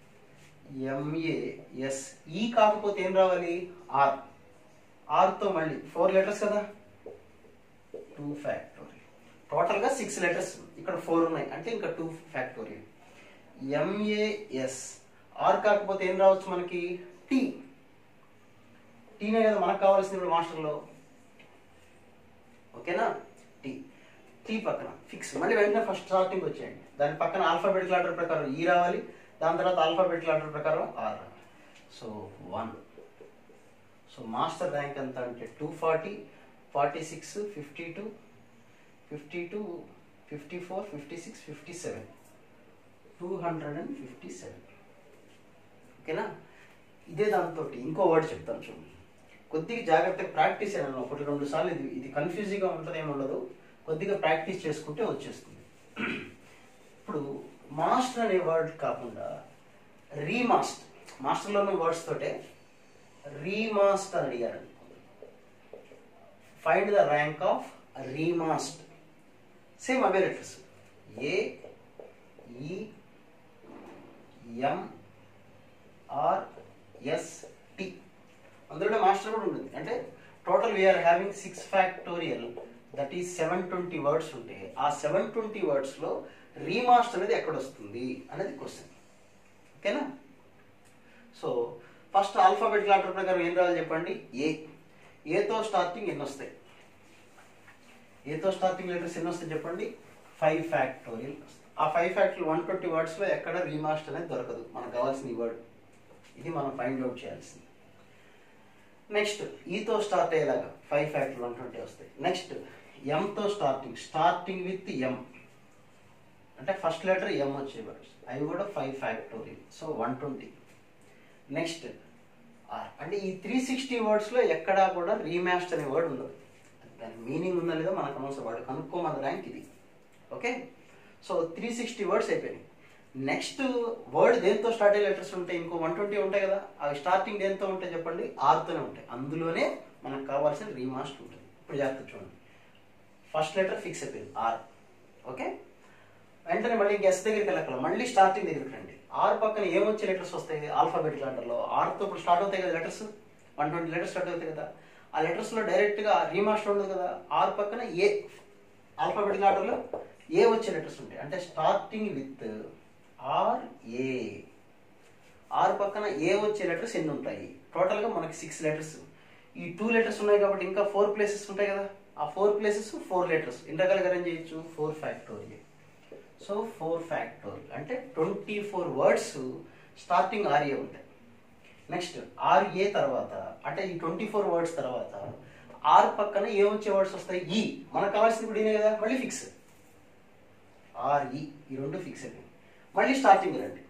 ఎంఏఎస్ ఈ కాకపోతే ఏం రావాలి ఆర్, ఆర్తో మళ్ళీ ఫోర్ లెటర్స్ కదా, టూ ఫ్యాక్టోరియల్. టోటల్గా సిక్స్ లెటర్స్, ఇక్కడ ఫోర్ ఉన్నాయి అంటే ఇంకా టూ ఫ్యాక్టోరియల్. ఎంఏఎస్ ఆర్ కాకపోతే ఏం రావచ్చు మనకి టీ, టీనే కదా మనకు కావాల్సింది ఇప్పుడు మాస్టర్లో. ఓకేనా, టీ టీ పక్కన ఫిక్స్. మళ్ళీ వెంటనే ఫస్ట్ స్టార్టింగ్ వచ్చేయండి, దాని పక్కన ఆల్ఫాబెటికల్ ఆర్డర్ ప్రకారం ఈ రావాలి, దాని తర్వాత ఆల్ఫాబెటికల్ ఆర్డర్ ప్రకారం ఆర్ రావాలి. So one. So master rank ఎంత అంటే two forty, forty six, fifty two, fifty two, fifty four, fifty six, fifty seven, two hundred and fifty seven. ఓకేనా, ఇదే దాంతో ఇంకో వర్డ్ చెప్తాను చూడండి. కొద్దిగా జాగ్రత్తగా ప్రాక్టీస్ అయినా ఒకటి రెండు సార్లు ఇది ఇది కన్ఫ్యూజింగ్గా ఉంటుంది, ఏమి ఉండదు, కొద్దిగా ప్రాక్టీస్ చేసుకుంటే వచ్చేస్తుంది. ఇప్పుడు మాస్టర్ అనే వర్డ్ కాకుండా రీమాస్టర్, మాస్టర్లో ఉన్న వర్డ్స్ తోటే రీమాస్టర్ అడిగారు. Find the rank of remaster. Same అవే letters A E M R S T, అందులో మాస్టర్ కూడా ఉంటుంది. అంటే total we are having six factorial, that is seven twenty words ఉంటే ఆ సెవెన్ ట్వంటీ వర్డ్స్లో రీమాస్టర్ అనేది ఎక్కడ వస్తుంది అనేది క్వశ్చన్. ఓకేనా, సో ఫస్ట్ ఆల్ఫాబెటికల్ ఆర్డర్ ప్రకారం ఏం రావాలి చెప్పండి. ఏ, ఏతో స్టార్టింగ్ ఎన్ని వస్తాయి, ఏతో స్టార్టింగ్ లెటర్స్ ఎన్ని వస్తాయి చెప్పండి, ఫైవ్ ఫ్యాక్టోరియల్. ఆ ఫైవ్ ఫ్యాక్టోరియల్ వన్ ట్వంటీ వర్డ్స్లో ఎక్కడ రీమాస్టర్ అనేది దొరకదు, మనకు కావాల్సిన ఈ వర్డ్, ఇది మనం ఫైండ్ అవుట్ చేయాల్సింది. నెక్స్ట్ ఈతో స్టార్ట్ అయ్యేలాగా ఫైవ్ ఫ్యాక్టోరియల్ వన్ ట్వంటీ వస్తాయి. నెక్స్ట్ ఎంతో స్టార్టింగ్, స్టార్టింగ్ విత్ ఎం అంటే ఫస్ట్ లెటర్ ఎం వచ్చే వర్డ్స్, అవి కూడా five factorial, so one twenty. Next R అంటే ఈ త్రీ సిక్స్టీ వర్డ్స్లో ఎక్కడా కూడా రీమాస్టర్ అనే వర్డ్ ఉండదు. దాని మీనింగ్ ఉందా లేదా మనకు అనవసరం, వాడు కనుక్కోమన్న ర్యాంక్ ఇది. Okay, so three sixty words అయిపోయినాయి. నెక్స్ట్ వర్డ్ దేంతో స్టార్ట్ అయ్యే లెటర్స్ ఉంటాయి, ఇంకో వన్ ట్వంటీ ఉంటాయి కదా, అవి స్టార్టింగ్ దేంతో ఉంటాయి చెప్పండి, ఆర్తోనే ఉంటాయి. అందులోనే మనకు కావాల్సిన రీమాస్టర్ ఉంటుంది. ఇప్పుడు జాగ్రత్త చూడండి, ఫస్ట్ లెటర్ ఫిక్స్ అయిపోయింది ఆర్. ఓకే, వెంటనే మళ్ళీ ఎస్ దగ్గరికి వెళ్ళాలి, మళ్ళీ స్టార్టింగ్ దగ్గరికి రండి. ఆర్ పక్కన ఏమొచ్చే లెటర్స్ వస్తాయి ఆల్ఫాబెటికల్ ఆర్డర్లో, ఆర్తో ఇప్పుడు స్టార్ట్ అవుతాయి కదా letters, one twenty letters start అవుతాయి కదా, ఆ లెటర్స్లో డైరెక్ట్గా రీమాస్టర్ ఉండదు కదా. ఆర్ పక్కన ఏ, ఆల్ఫాబెటికల్ ఆర్డర్లో ఏ వచ్చే లెటర్స్ ఉంటాయి అంటే starting with R A. R పక్కన ఏ వచ్చే లెటర్స్ ఎన్ని ఉంటాయి, టోటల్గా మనకి సిక్స్ లెటర్స్. ఈ టూ లెటర్స్ ఉన్నాయి కాబట్టి ఇంకా ఫోర్ ప్లేసెస్ ఉంటాయి కదా, ఆ ఫోర్ ప్లేసెస్ ఫోర్ లెటర్స్ ఇంత రకాలుగా అరేంజ్ చేయొచ్చు, four factorial. So four factorial అంటే twenty four words starting R A ఉంటాయి. నెక్స్ట్ ఆర్ఏ తర్వాత అంటే ఈ ట్వంటీ ఫోర్ వర్డ్స్ తర్వాత ఆర్ పక్కన ఏ వచ్చే వర్డ్స్ వస్తాయి, ఈ మనకు కావాల్సింది కూడా ఇదే కదా, మళ్ళీ ఫిక్స్ ఆర్ఈ, ఈ రెండు ఫిక్స్ అయిపోయింది. మళ్ళీ స్టార్టింగ్ రండి,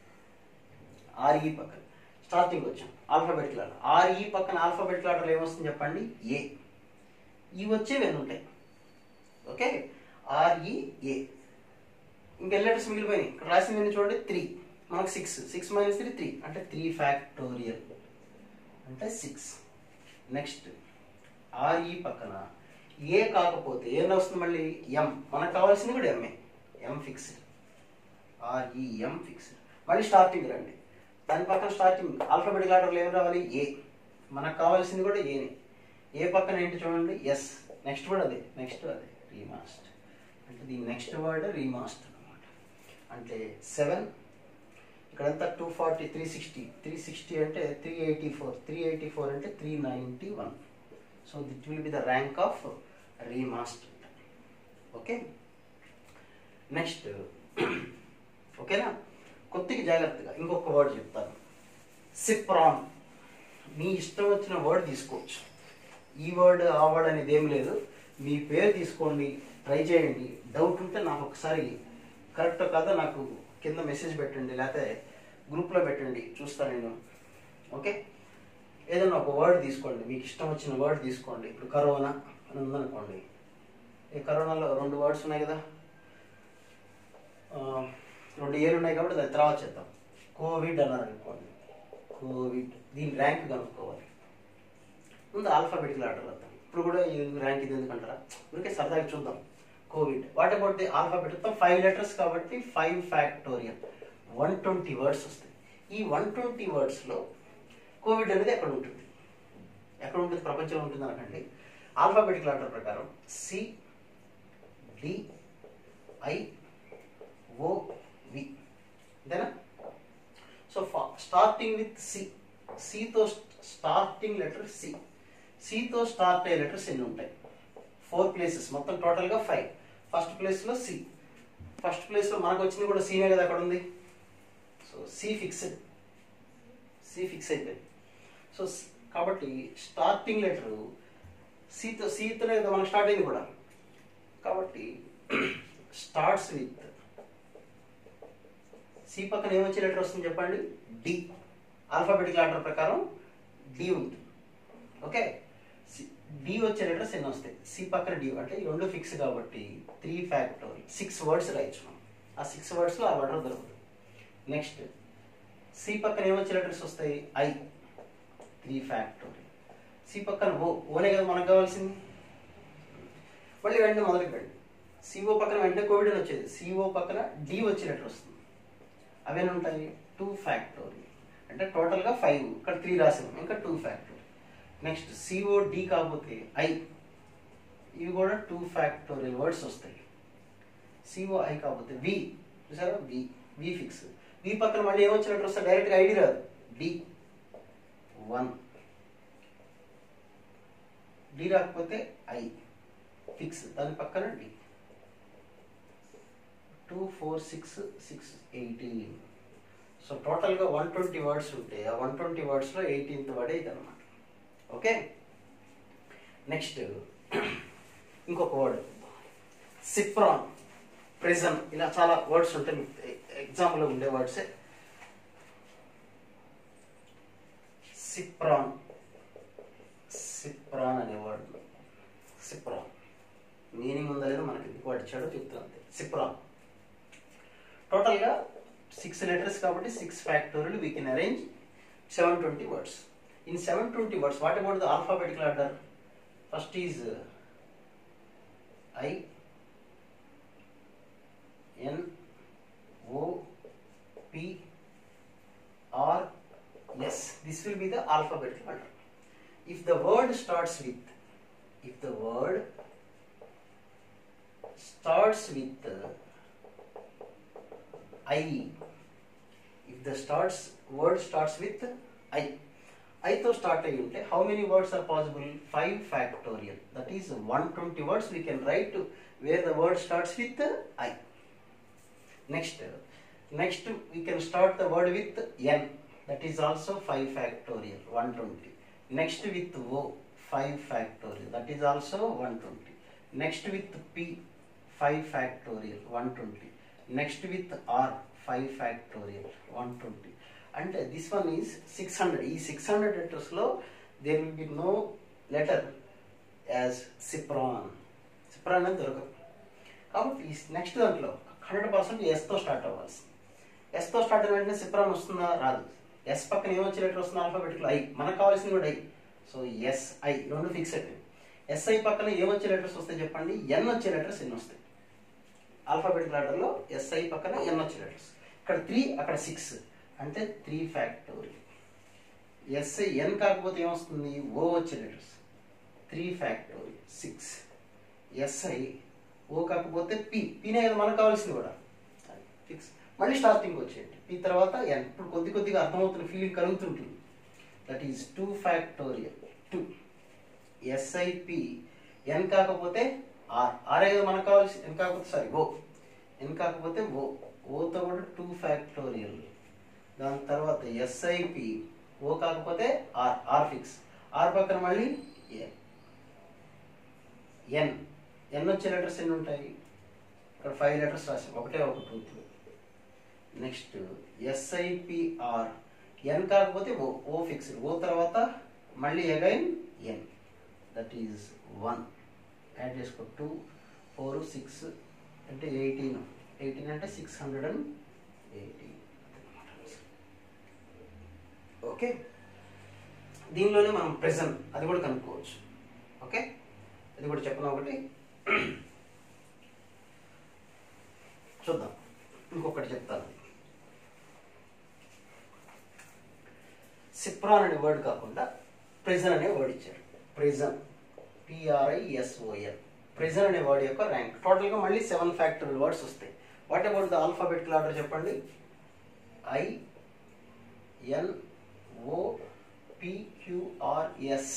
ఆర్ఈ పక్కన స్టార్టింగ్ వచ్చాం ఆల్ఫాబెటికల్ ఆర్డర్. ఆర్ఈ పక్కన ఆల్ఫాబెటికల్ ఆర్డర్లో ఏమొస్తుంది చెప్పండి, ఏ. ఈ వచ్చేవి ఎన్ని ఉంటాయి, ఓకే, ఆర్ఈ ఏ. ఇంకా లెటర్స్ మిగిలిపోయినాయి, ఇక్కడ రాసింది చూడండి త్రీ, మనకు six, six minus three three అంటే త్రీ ఫ్యాక్టోరియల్ అంటే సిక్స్. నెక్స్ట్ ఆర్ఈ పక్కన ఏ కాకపోతే ఏం వస్తుంది మళ్ళీ ఎం, మనకు కావాల్సింది కూడా M A, M fixed, R E M fixed. మళ్ళీ స్టార్టింగ్ రండి, దాని పక్కన స్టార్టింగ్ ఆల్ఫాబెటికల్ ఆర్డర్లో ఏం రావాలి, ఏ, మనకు కావాల్సింది కూడా ఏనే. ఏ పక్కన ఏంటి చూడండి ఎస్, నెక్స్ట్ కూడా అదే, నెక్స్ట్ అదే రీమాస్టర్ అంటే దీని నెక్స్ట్ వర్డ్ రీమాస్టర్ అనమాట. అంటే సెవెన్, ఇక్కడంతా two forty, three sixty, three sixty అంటే three eighty four, three eighty four అంటే three ninety one. So that will be the rank of remaster. Okay, next ఓకేనా, కొద్దిగా జాగ్రత్తగా ఇంకొక వర్డ్ చెప్తాను, సిప్రాన్. మీ ఇష్టం వచ్చిన వర్డ్ తీసుకోవచ్చు, ఈ వర్డ్ ఆ వర్డ్ అనేది ఏం లేదు, మీ పేరు తీసుకోండి, ట్రై చేయండి. డౌట్ ఉంటే నాకు ఒకసారి కరెక్ట్ కదా నాకు కింద మెసేజ్ పెట్టండి, లేకపోతే గ్రూప్లో పెట్టండి, చూస్తాను నేను. ఓకే, ఏదైనా ఒక వర్డ్ తీసుకోండి, మీకు ఇష్టం వచ్చిన వర్డ్ తీసుకోండి. ఇప్పుడు కరోనా అని ఉందనుకోండి, ఈ కరోనాలో రెండు వర్డ్స్ ఉన్నాయి కదా, రెండు ఏళ్ళు ఉన్నాయి కాబట్టి దాని తర్వాత చేద్దాం. కోవిడ్ అన్నారు అనుకోండి, కోవిడ్, దీని ర్యాంక్ కనుక్కోవాలి. ముందు ఆల్ఫాబెటికల్ ఆర్డర్ వద్దాం. ఇప్పుడు కూడా ఈ ర్యాంక్ ఇది ఎందుకంటారా, ఊరికే సరదాగా చూద్దాం. Covid, what about the alphabet? మొత్తం ఫైవ్ లెటర్స్ కాబట్టి five factorial, one twenty words వస్తాయి. ఈ వన్ ట్వంటీ వర్డ్స్లో కోవిడ్ అనేది ఎక్కడ ఉంటుంది? ఎక్కడ ఉంటుంది? ప్రపంచంలో ఉంటుంది అనకండి. ఆల్ఫాబెటికల్ ఆర్డర్ ప్రకారం C, D, I, O, V, అంతేనా? సో స్టార్టింగ్ విత్ సి, సితో స్టార్టింగ్ లెటర్ సి, సితో స్టార్ట్ అయ్యే లెటర్స్ ఎన్ని ఉంటాయి? ఫోర్ ప్లేసెస్, మొత్తం టోటల్గా ఫైవ్. ఫస్ట్ ప్లేస్లో సి, ఫస్ట్ ప్లేస్లో మనకు వచ్చింది కూడా సీనే కదా అక్కడ ఉంది. So C fixed, C fix అయిపోయింది. సో కాబట్టి స్టార్టింగ్ లెటరు సితో, సితోనే కదా మనకు స్టార్ట్ అయింది కూడా. కాబట్టి స్టార్ట్స్ విత్, సి పక్కన ఏమొచ్చే లెటర్ వస్తుంది చెప్పండి? డి. ఆల్ఫాబెటికల్ ఆర్డర్ ప్రకారం డి ఉంటుంది. ఓకే, డి వచ్చే లెటర్స్ ఎన్ని వస్తాయి? సి పక్కన డి అంటే ఈ రెండు ఫిక్స్ కాబట్టి త్రీ ఫ్యాక్టోరియల్, సిక్స్ వర్డ్స్ రాయొచ్చు మనం. ఆ సిక్స్ వర్డ్స్లో ఆ లెటర్ దొరుకుతుంది. నెక్స్ట్ సి పక్కన ఏమొచ్చే లెటర్స్ వస్తాయి? I, three factorial. సి పక్కన ఓ, ఓనే కదా మనకు కావాల్సింది. మళ్ళీ వెంటనే మొదలుకి రండి. సిఓ పక్కన వెంటనే కోవిడ్ అని వచ్చేది, సిఓ పక్కన డి వచ్చే లెటర్ వస్తుంది. అవేనా ఉంటాయి? Two factorial. అంటే టోటల్గా ఫైవ్, ఇక్కడ త్రీ రాసాము, ఇంకా two factorial. Next C O D కాకపోతే ఐ, ఇవి కూడా టూ ఫ్యాక్టోరియల్ వర్డ్స్ వస్తాయి. సిఓ ఐ కాకపోతే వి, చూసారా? వి, వి ఫిక్స్. వి పక్కన మళ్ళీ ఏమొచ్చే లెటర్ వస్తే డైరెక్ట్గా ఐడి రాదు, డి, వన్. డి రాకపోతే ఐ ఫిక్స్, దాని పక్కన D. Two four six six eighteen. So టోటల్గా వన్ ట్వంటీ వర్డ్స్ ఉంటాయి. ఆ వన్ ట్వంటీ వర్డ్స్లో ఎయిటీన్త్ వర్డ్ అయితే అనమాట. ఓకే, నెక్స్ట్ ఇంకొక వర్డ్ సిప్రాన్, ప్రిజన్, ఇలా చాలా వర్డ్స్ ఉంటాయి. ఎగ్జాంపుల్లో ఉండే వర్డ్సే. సిప్రాన్, సిప్రాన్ అనే వర్డ్, సిప్రాన్ మీనింగ్ ఉందా లేదో మనకి ఎందుకు వాడు ఇచ్చాడో చెప్తాను అంతే. సిప్రాన్ టోటల్గా సిక్స్ లెటర్స్ కాబట్టి six factorial, we can arrange seven twenty words. In seven twenty words, what about the alphabetical order? First is uh, I, N, O, P, R, S. This will be the alphabetical order. If the word starts with, if the word starts with uh, I, if the starts word starts with I, I తో స్టార్ట్ అయ్యి ఉంటే how many words are possible? five factorial. That is one hundred twenty words we can write where the word starts with I. Next, next we can start the word with N. That is also five factorial, one hundred twenty. Next with O, five factorial. That is also one hundred twenty. Next with P, five factorial, one hundred twenty. Next with R, five factorial, one hundred twenty. And this one is six hundred. ఈ six hundred letters లో there will be no letter as సిప్రాన్. సిప్రాన్ అని దొరకదు. కాబట్టి ఈ నెక్స్ట్ దాంట్లో హండ్రెడ్ పర్సెంట్ ఎస్తో స్టార్ట్ అవ్వాల్సి. ఎస్తో స్టార్ట్ అయిన వెంటనే సిప్రాన్ వస్తుందా? రాదు. ఎస్ పక్కన ఏమొచ్చే లెటర్ వస్తుంది? Alphabetical I. మనకు కావాల్సింది కూడా ఐ. సో ఎస్ఐ రెండు ఫిక్స్ అయిపోయింది. ఎస్ఐ పక్కన ఏమొచ్చే లెటర్స్ వస్తాయి చెప్పండి? ఎన్ వచ్చే లెటర్స్ ఎన్ని వస్తాయి? ఆల్ఫాబెటికల్ ఆర్డర్లో ఎస్ఐ పక్కన ఎన్ వచ్చే లెటర్స్. ఇక్కడ త్రీ, అక్కడ సిక్స్, అంటే త్రీ ఫ్యాక్టోరియల్. ఎస్ఐ ఎన్ కాకపోతే ఏమొస్తుంది? ఓ వచ్చే letters, three factorial, six. S I O కాకపోతే పి, పినే కదా మనకు కావాల్సింది కూడా, సిక్స్. మళ్ళీ స్టార్టింగ్ వచ్చేయండి పి తర్వాత ఎన్. ఇప్పుడు కొద్ది కొద్దిగా అర్థమవుతున్న ఫీలింగ్ కలుగుతుంటుంది. That is two factorial, two. S I P N కాకపోతే ఆర్, ఆరే కదా మనకు కావాల్సి. ఎన్ కాకపోతే సారీ ఓ, ఎన్ కాకపోతే ఓ, ఓతో కూడా టూ ఫ్యాక్టోరియల్. దాని తర్వాత ఎస్ఐపి ఓ కాకపోతే ఆర్, ఆర్ ఫిక్స్. ఆర్ పక్కన మళ్ళీ ఎన్. ఎన్ వచ్చే లెటర్స్ ఎన్ని ఉంటాయి? ఇక్కడ ఫైవ్ లెటర్స్ రాసాం, ఒకటే ఒక టూ. నెక్స్ట్ ఎస్ఐపిఆర్ ఎన్ కాకపోతే ఓ ఓ ఫిక్స్డ్, ఓ తర్వాత మళ్ళీ again N, that is one. Add చేసుకో, టూ ఫోర్ సిక్స్ అంటే ఎయిటీన్, ఎయిటీన్ అంటే six hundred and eighteen. Okay, దీనిలోనే మనం ప్రెజెంట్ అది కూడా కనుక్కోవచ్చు. ఓకే, అది కూడా చెప్పిన ఒకటి చూద్దాం. ఇంకొకటి చెప్తాను. సిప్రాన్ అనే వర్డ్ కాకుండా ప్రెజెంట్ అనే వర్డ్ ఇచ్చారు. ప్రెజెంట్, పిఆర్ఐఎస్ఓఎన్, ప్రెజెంట్ అనే వర్డ్ యొక్క ర్యాంక్. టోటల్గా మళ్ళీ సెవెన్ ఫ్యాక్టరల్ వర్డ్స్ వస్తాయి. What about the alphabetical order చెప్పండి. I N O P Q R S.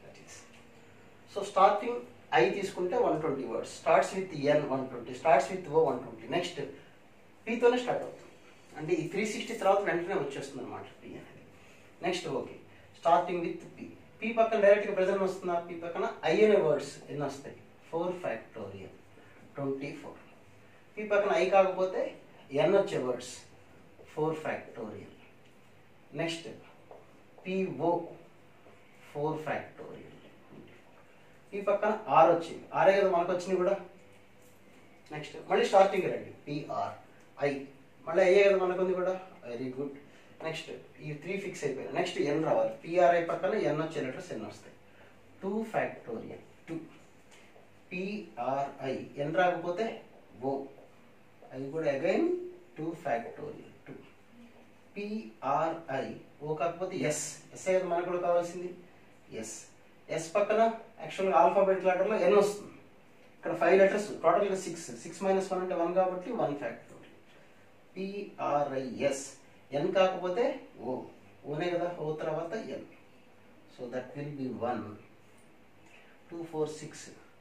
So starting I తీసుకుంటే one twenty words, starts with N one twenty, starts with O one twenty. Next పీతోనే స్టార్ట్ అవుతుంది, అంటే ఈ త్రీ సిక్స్టీ తర్వాత వెంటనే వచ్చేస్తుంది అనమాట పి అనేది. Next okay, starting with P. P పక్కన డైరెక్ట్గా ప్రెజెంట్ వస్తుందా, పి పక్కన ఐ అనే వర్డ్స్ ఎన్ని వస్తాయి, four factorial twenty four. P పక్కన ఐ కాకపోతే ఎన్ వచ్చే words four factorial. Next P O four factorial. ఈ పక్కన ఆర్ వచ్చింది, ఆరే కదా మనకు వచ్చింది కూడా. నెక్స్ట్ మళ్ళీ స్టార్టింగ్ రండి, పిఆర్ ఐ, మళ్ళీ అయ్యే కదా మనకు ఉంది కూడా, వెరీ గుడ్. నెక్స్ట్ ఈ త్రీ ఫిక్స్ అయిపోయాయి. నెక్స్ట్ ఎన్ రావాలి, పిఆర్ఐ పక్కన ఎన్ వచ్చే లెటర్స్ ఎన్ వస్తాయి, two factorial two. P R I N రాకపోతే ఓ, అది కూడా again two factorial two. P R I O కాకపోతే ఎస్, ఎస్ అయ్యేది మనకు కూడా కావాల్సింది ఎస్. ఎస్ పక్కన యాక్చువల్గా ఆల్ఫాబెటికల్ ఆర్డర్లో ఎన్ వస్తుంది. ఇక్కడ ఫైవ్ లెటర్స్, టోటల్గా సిక్స్, సిక్స్ మైనస్ వన్ అంటే వన్ కాబట్టి వన్ ఫ్యాక్టోరియల్. పిఆర్ఐఎస్, ఎన్ కాకపోతే ఓ, ఓనే కదా, ఓ తర్వాత N. So that will be one, two four six,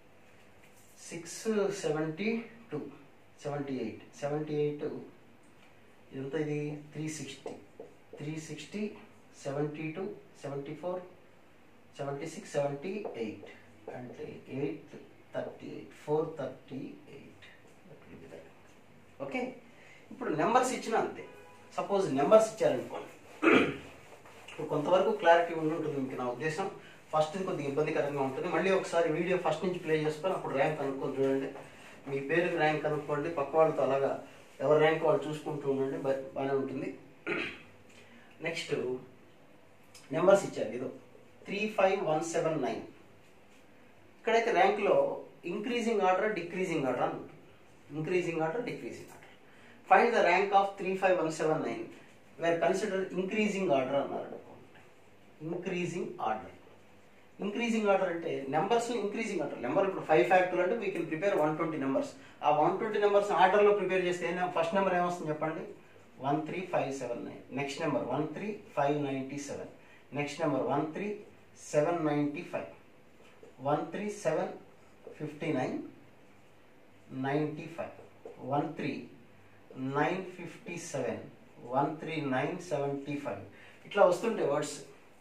six seventy two, seventy eight, seventy eight ఎంత ఇది, three sixty, three sixty seventy two, seventy four, seventy six, seventy eight అంటే eight thirty eight, four thirty eight. Okay, ఇప్పుడు నెంబర్స్ ఇచ్చిన అంతే. సపోజ్ నెంబర్స్ ఇచ్చారనుకోండి, ఇప్పుడు కొంతవరకు క్లారిటీ ఉండి ఉంటుంది మీకు నా ఉద్దేశం. ఫస్ట్ కొద్దిగా ఇబ్బందికరంగా ఉంటుంది. మళ్ళీ ఒకసారి వీడియో ఫస్ట్ నుంచి ప్లే చేసుకొని అప్పుడు ర్యాంక్ కనుక్కొని చూడండి. మీ పేరుకి ర్యాంక్ కనుక్కోండి, పక్క వాళ్ళతో అలాగా ఎవరి ర్యాంక్ వాళ్ళు చూసుకుంటూ ఉండండి, బాగానే ఉంటుంది. నెక్స్ట్ నెంబర్స్ ఇచ్చారు, ఏదో three five one seven nine. ఇక్కడైతే ర్యాంక్లో ఇంక్రీజింగ్ ఆర్డర్ డిక్రీజింగ్ ఆర్డర్ అని ఉంటుంది. Increasing order decreasing order. Find the rank of three five one seven nine where consider increasing order అన్నారు. ఇంక్రీజింగ్ ఆర్డర్, ఇంక్రీజింగ్ ఆర్డర్ అంటే నెంబర్స్ ఇంక్రీజింగ్ ఆర్డర్. నెంబర్ ఇప్పుడు ఫైవ్ ఫ్యాక్టర్లు అంటే we can prepare one twenty numbers. ఆ వన్ ట్వంటీ నెంబర్స్ ఆర్డర్లో ప్రిపేర్ చేస్తే ఫస్ట్ నెంబర్ ఏమొస్తుంది చెప్పండి, one three five seven nine. Next number one three five ninety seven. Next number one three seven ninety five, one three seven fifty nine ninety five, one three nine fifty seven, one three nine seventy five. ఇట్లా వస్తుంటాయి వర్డ్స్.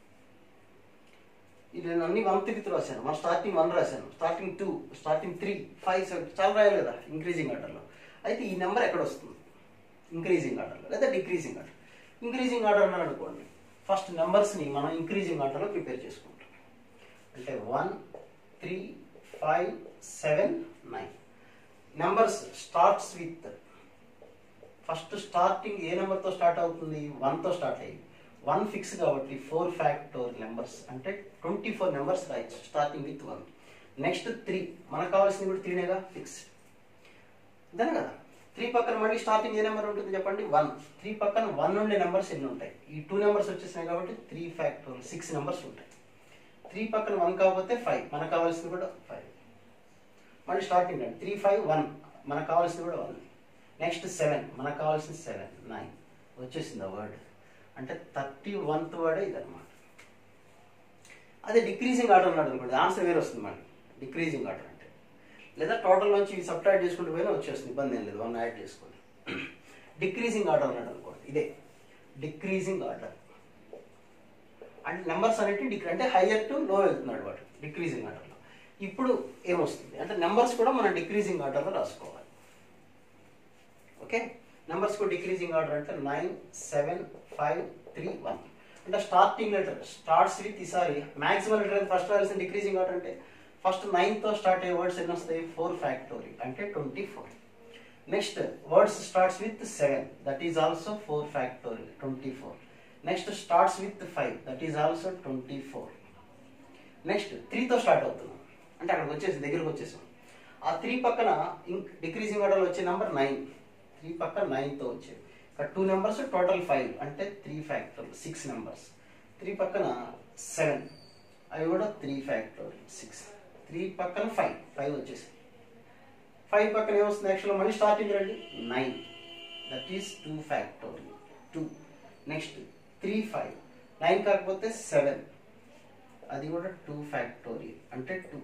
ఇది నేను అన్ని వన్ త్రీతో రాశాను. మన స్టార్టింగ్ వన్ రాశాను, starting two, starting three, five, seven చాలా రాయాలి కదా ఇంక్రీజింగ్ ఆర్డర్లో. అయితే ఈ నెంబర్ ఎక్కడ వస్తుంది, ఇంక్రీజింగ్ ఆర్డర్లో లేదా డిక్రీజింగ్ ఆర్డర్. ఇంక్రీజింగ్ ఆర్డర్ అన్నాడు అనుకోండి, ఫస్ట్ నెంబర్స్ని మనం ఇంక్రీజింగ్ ఆర్డర్లో ప్రిపేర్ చేసుకుంటాం. అంటే one three five seven nine. Numbers starts with, first starting ఏ నెంబర్తో స్టార్ట్ అవుతుంది, వన్తో స్టార్ట్ అయ్యి, వన్ ఫిక్స్ కాబట్టి ఫోర్ ఫ్యాక్టోర్ నెంబర్స్ అంటే ట్వంటీ ఫోర్ నెంబర్స్ రాయొచ్చు starting with one. Next three, మనకు కావాల్సింది కూడా త్రీనేగా, ఫిక్స్ అంతేనా కదా. త్రీ పక్కన మళ్ళీ స్టార్టింగ్ ఏ నెంబర్ ఉంటుంది చెప్పండి, వన్. త్రీ పక్కన వన్ ఉండే నెంబర్స్ ఎన్ని ఉంటాయి, ఈ టూ నెంబర్స్ వచ్చేసినాయి కాబట్టి త్రీ ఫ్యాక్టోర్ సిక్స్ నెంబర్స్ ఉంటాయి. త్రీ పక్కన వన్ కాకపోతే ఫైవ్, మనకు కావాల్సింది కూడా ఫైవ్. మళ్ళీ స్టార్టింగ్ అండి, త్రీ ఫైవ్ వన్, మనకు కావాల్సింది కూడా వన్. నెక్స్ట్ సెవెన్, మనకు కావాల్సింది సెవెన్, నైన్ వచ్చేసింది ఆ వర్డ్. అంటే థర్టీ వన్త్ వర్డే ఇదన్నమాట. అదే డిక్రీజింగ్ ఆర్డర్ అన్నాడు అనుకోండి, ఆన్సర్ వేరే వస్తుంది మళ్ళీ డిక్రీజింగ్ ఆర్డర్ అంటే. లేదా టోటల్ నుంచి సబ్ట్రాక్ట్ చేసుకుంటూ పోయినా వచ్చేస్తుంది, ఇబ్బంది ఏం లేదు, వన్ యాడ్ చేసుకోండి. డిక్రీజింగ్ ఆర్డర్ అన్నాడు అనుకోండి, ఇదే డిక్రీజింగ్ ఆర్డర్ అంటే నెంబర్స్ అనేవి డిక్రీ అంటే హయ్యర్ టు లో వెళ్తున్నాడు వాడు డిక్రీజింగ్ ఆర్డర్లో. ఇప్పుడు ఏమొస్తుంది అంటే నెంబర్స్ కూడా మనం డిక్రీజింగ్ ఆర్డర్లో రాసుకోవాలి. ఓకే, నెంబర్స్ కూడా డిక్రీజింగ్ ఆర్డర్ అంటే nine seven five three one. అంటే స్టార్టింగ్ లెటర్ స్టార్ట్స్ విత్ ఈసారి మాక్సిమం లెటర్ ఫస్ట్ రాయాల్సిన డిక్రీజింగ్ ఆర్డర్ అంటే ఫస్ట్ నైన్తో స్టార్ట్ అయ్యే వర్డ్స్ ఎన్ని వస్తాయి ఫోర్ ఫ్యాక్టోరియల్ అంటే twenty four. Next words starts with seven that is also four factorial twenty four. Next starts with five that is also twenty four. Next త్రీతో స్టార్ట్ అవుతున్నాం అంటే అక్కడికి వచ్చేసి దగ్గరకు వచ్చేసాం. ఆ త్రీ పక్కన ఇంక్ డిక్రీజింగ్ ఆర్డర్లో వచ్చే నెంబర్ నైన్, త్రీ పక్కన నైన్తో వచ్చేది. ఇక్కడ టూ నెంబర్స్ టోటల్ ఫైవ్ అంటే three factorial six numbers. Three పక్కన సెవెన్ అవి కూడా త్రీ ఫ్యాక్టోరియల్ సిక్స్. త్రీ పక్కన ఫైవ్ ఫైవ్ వచ్చేసి ఫైవ్ పక్కన ఏమొస్తుంది యాక్చువల్గా మళ్ళీ స్టార్టింగ్ రండి nine that is two factorial two. Next three five nine కాకపోతే సెవెన్ అది కూడా టూ ఫ్యాక్టోరియల్ అంటే టూ.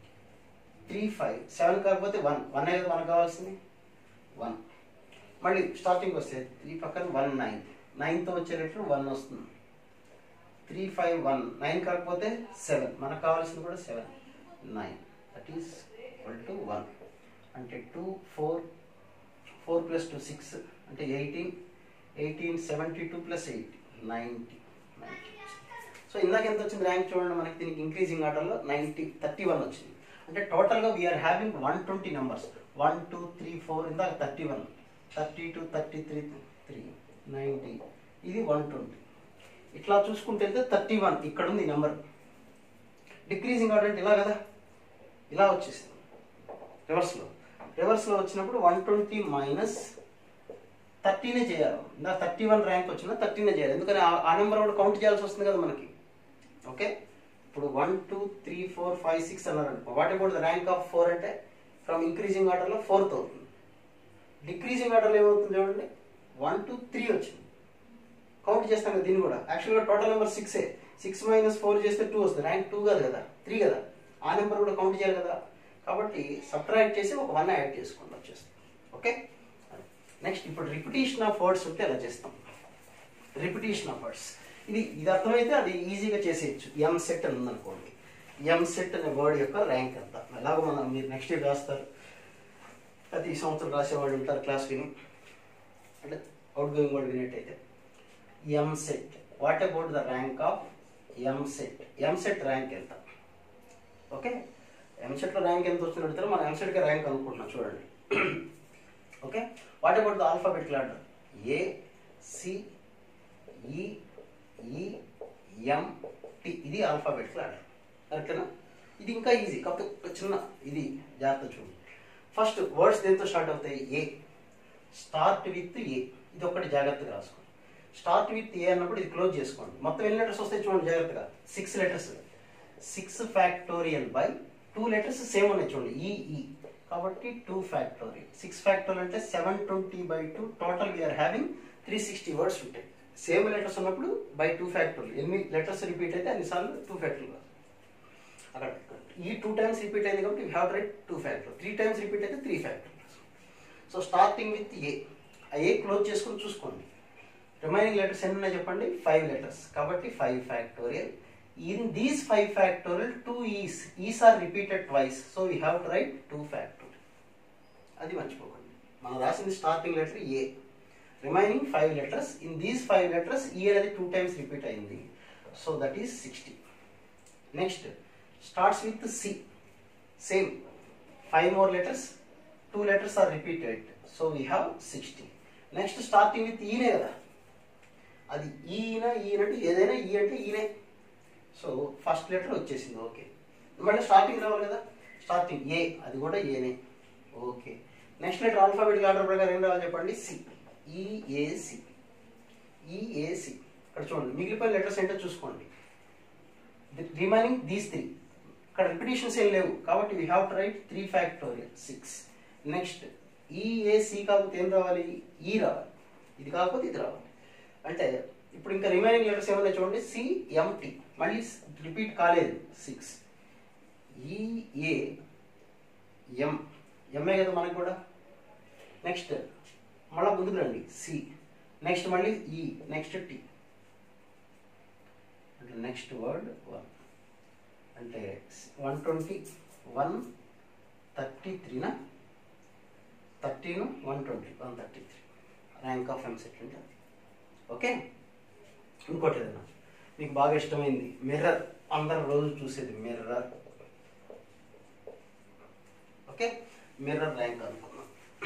త్రీ ఫైవ్ సెవెన్ కాకపోతే వన్ వన్ అనేది మనకు కావాల్సింది వన్. మళ్ళీ స్టార్టింగ్ వస్తే త్రీ పక్కన వన్ నైన్ నైన్తో వచ్చేటట్లు వన్ వస్తుంది. త్రీ ఫైవ్ వన్ నైన్ కాకపోతే సెవెన్ మనకు కావాల్సింది కూడా seven nine that is equal to one. అంటే two four four plus two six అంటే eighteen eighteen seventy two plus eight ninety ninety. So ఇందాక ఎంత వచ్చింది ర్యాంక్ చూడండి మనకి దీనికి ఇంక్రీజింగ్ ఆర్డర్లో నైంటీ థర్టీ వన్ వచ్చింది. అంటే టోటల్గా we are having one twenty numbers one two three four ఇందాక thirty one thirty two thirty three three ninety ఇది వన్ ట్వంటీ. ఇట్లా చూసుకుంటే వెళ్తే థర్టీ వన్ ఇక్కడ ఉంది నెంబర్. డిక్రీజింగ్ ఆర్డర్ అంటే ఇలా కదా ఇలా వచ్చేసింది రివర్స్లో. రివర్స్లో వచ్చినప్పుడు వన్ ట్వంటీ మైనస్ థర్టీనే చేయాలి. ఇందాక థర్టీ వన్ ర్యాంక్ వచ్చినా థర్టీనే చేయాలి ఎందుకని ఆ నెంబర్ కూడా కౌంట్ చేయాల్సి వస్తుంది కదా మనకి. ఓకే ఇప్పుడు one two three four five six అన్నారు అనుకో what about the rank of four అంటే ఫ్రమ్ ఇంక్రీజింగ్ ఆర్డర్లో ఫోర్త్ అవుతుంది. డిక్రీజింగ్ ఆర్డర్లో ఏమవుతుంది చూడండి వన్ టూ త్రీ వచ్చింది కౌంట్ చేస్తాం కదా దీన్ని కూడా. యాక్చువల్గా టోటల్ నెంబర్ సిక్సే సిక్స్ మైనస్ ఫోర్ చేస్తే టూ వస్తుంది ర్యాంక్ టూ కాదు కదా త్రీ కదా. ఆ నెంబర్ కూడా కౌంట్ చేయాలి కదా కాబట్టి సబ్ట్రాక్ట్ చేసి ఒక వన్ యాడ్ చేసుకోండి వచ్చేస్తుంది. ఓకే నెక్స్ట్ ఇప్పుడు రిపిటేషన్ ఆఫ్ వర్డ్స్ ఉంటే ఎలా చేస్తాం. రిపిటేషన్ ఆఫ్ వర్డ్స్ ఇది ఇది అర్థమైతే అది ఈజీగా చేసేయచ్చు. ఎం సెట్ అని ఉందనుకోండి ఎం సెట్ అనే వర్డ్ యొక్క ర్యాంక్ ఎంత ఎలాగో మనం మీరు నెక్స్ట్ ఇయర్ రాస్తారు ప్రతి సంవత్సరం రాసేవాళ్ళు ఉంటారు క్లాస్ విని అంటే అవుట్ గోయింగ్ వర్డ్ వినేట్టయితే EAMCET what about the rank of EAMCET EAMCET rank ఎంత. ఓకే ఎంసెట్లో ర్యాంక్ ఎంత వచ్చింది అడుగుతారో మనం ఎంసెట్కి ర్యాంక్ అనుకుంటున్నాం చూడండి. Okay what about the alphabetical order A C E E M T ఇది ఆల్ఫాబెటికల్ ఆర్డర్ కరెక్టేనా. ఇది ఇంకా ఈజీ కాకపోతే చిన్న ఇది జాగ్రత్త చూడండి. ఫస్ట్ వర్డ్స్ దేంతో స్టార్ట్ అవుతాయి ఏ స్టార్ట్ విత్ ఏ ఇది ఒక్కటి జాగ్రత్తగా రాసుకోండి. స్టార్ట్ విత్ ఏ అన్నప్పుడు ఇది క్లోజ్ చేసుకోండి. మొత్తం ఎన్ని లెటర్స్ వస్తాయి చూడండి జాగ్రత్తగా six letters six factorial by two letters same ఉన్నాయి చూడండి ఈఈ కాబట్టి టూ ఫ్యాక్టోరియల్ సిక్స్ ఫ్యాక్టోరియల్ అంటే seven twenty by two total we are having three sixty words ఉంటాయి. సేమ్ లెటర్స్ ఉన్నప్పుడు బై టూ ఫ్యాక్టోరియల్ ఎనిమిది లెటర్స్ రిపీట్ అయితే అన్నిసార్లు టూ ఫ్యాక్టోరియల్ అక్కడ ఈ టూ టైమ్స్ రిపీట్ అయింది కాబట్టి we have right two factorial three times repeat అయితే three factorial. So starting with A ఆ ఏ క్లోజ్ చేసుకొని చూసుకోండి. రిమైనింగ్ లెటర్స్ ఎన్ని ఉన్నాయి చెప్పండి ఫైవ్ లెటర్స్ కాబట్టి five factorial. In these five factorial, two e's. E's are repeated twice, so we have to write two factorial. అది మర్చిపోకండి. మనం రాసింది starting letter A remaining five letters. In these five letters E అనేది టూ టైమ్స్ రిపీట్ అయింది so that is sixty. Next starts with C same five more letters two letters are repeated so we have sixty. Next starting with ఈనే కదా అది ఈయన ఈయనంటే ఏదైనా ఈ అంటే ఈయనే సో ఫస్ట్ లెటర్ వచ్చేసింది. ఓకే మళ్ళీ స్టార్టింగ్ రావాలి కదా స్టార్టింగ్ ఏ అది కూడా ఏనే. Okay next letter alphabetic order ప్రకారం ఏం రావాలి చెప్పండి సి ఈఏసి ఈఏసి. ఇక్కడ చూడండి మిగిలిపోయిన లెటర్స్ ఏంటో చూసుకోండి. రిమైనింగ్ దీస్ త్రీ ఇక్కడ రిపిటేషన్స్ ఏం లేవు కాబట్టి we have to write three factorial six. Next E A C కాకపోతే ఏం రావాలి ఈ రావాలి ఇది కాకపోతే ఇది రావాలి. అంటే ఇప్పుడు ఇంకా రిమైనింగ్ లెటర్స్ ఏమన్నా చూడండి సిఎంటి మళ్ళీ రిపీట్ కాలేదు సిక్స్ ఈఏ ఎం ఎంఏ కదా మనకు కూడా. నెక్స్ట్ మళ్ళీ ముందుకు రండి సి నెక్స్ట్ మళ్ళీ ఈ నెక్స్ట్ టి అంటే నెక్స్ట్ వర్డ్ వన్ అంటే వన్ ట్వంటీ వన్ థర్టీ త్రీనా థర్టీను one twenty one thirty three rank of EAMCET అంటే అది. ఓకే ఇంకోటి ఏదన్నా మీకు బాగా ఇష్టమైంది మిర్రర్, అందరు రోజు చూసేది మిర్రర్. ఓకే, మిర్రర్ ర్యాంక్ అనుకున్నాం.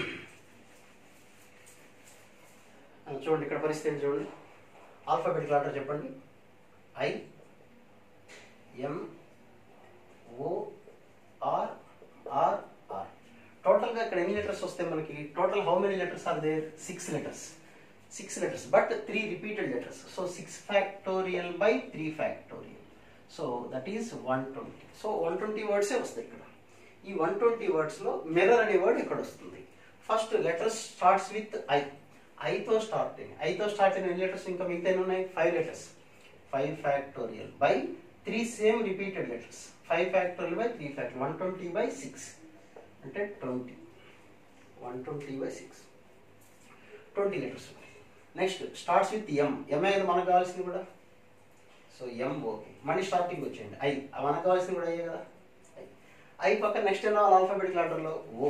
చూడండి ఇక్కడ పరిస్థితి ఏంటి చూడండి. ఆల్ఫాబెటికల్ ఆర్డర్ చెప్పండి. I M O R R R. టోటల్గా ఇక్కడ ఎన్ని లెటర్స్ వస్తాయి మనకి? Total how many letters are there? Six letters. Six letters but three repeated letters. So six factorial by three factorial. So that is one twenty. So one twenty వర్డ్సే వస్తాయి ఇక్కడ. ఈ వన్ ట్వంటీ వర్డ్స్లో మిర్రర్ అనే వర్డ్ ఇక్కడ వస్తుంది. First letters starts with I. ఐతో స్టార్ట్ అయింది. ఐతో స్టార్ట్ అయిన ఎన్ని లెటర్స్ ఇంకా మిగతా ఉన్నాయి? Five letters. Five factorial by three same repeated letters. Five factorial by three factorial. One twenty by six అంటే twenty. One twenty by six twenty letters. Next starts with M. M అనేది మనకు కావాల్సింది కూడా. So M okay. మళ్ళీ స్టార్టింగ్ వచ్చేయండి ఐ. మనకు కావాల్సింది కూడా అయ్యే కదా. ఐ ఐ పక్కన నెక్స్ట్ ఏమో ఆల్ఫాబెటికల్ ఆర్డర్లో ఓ.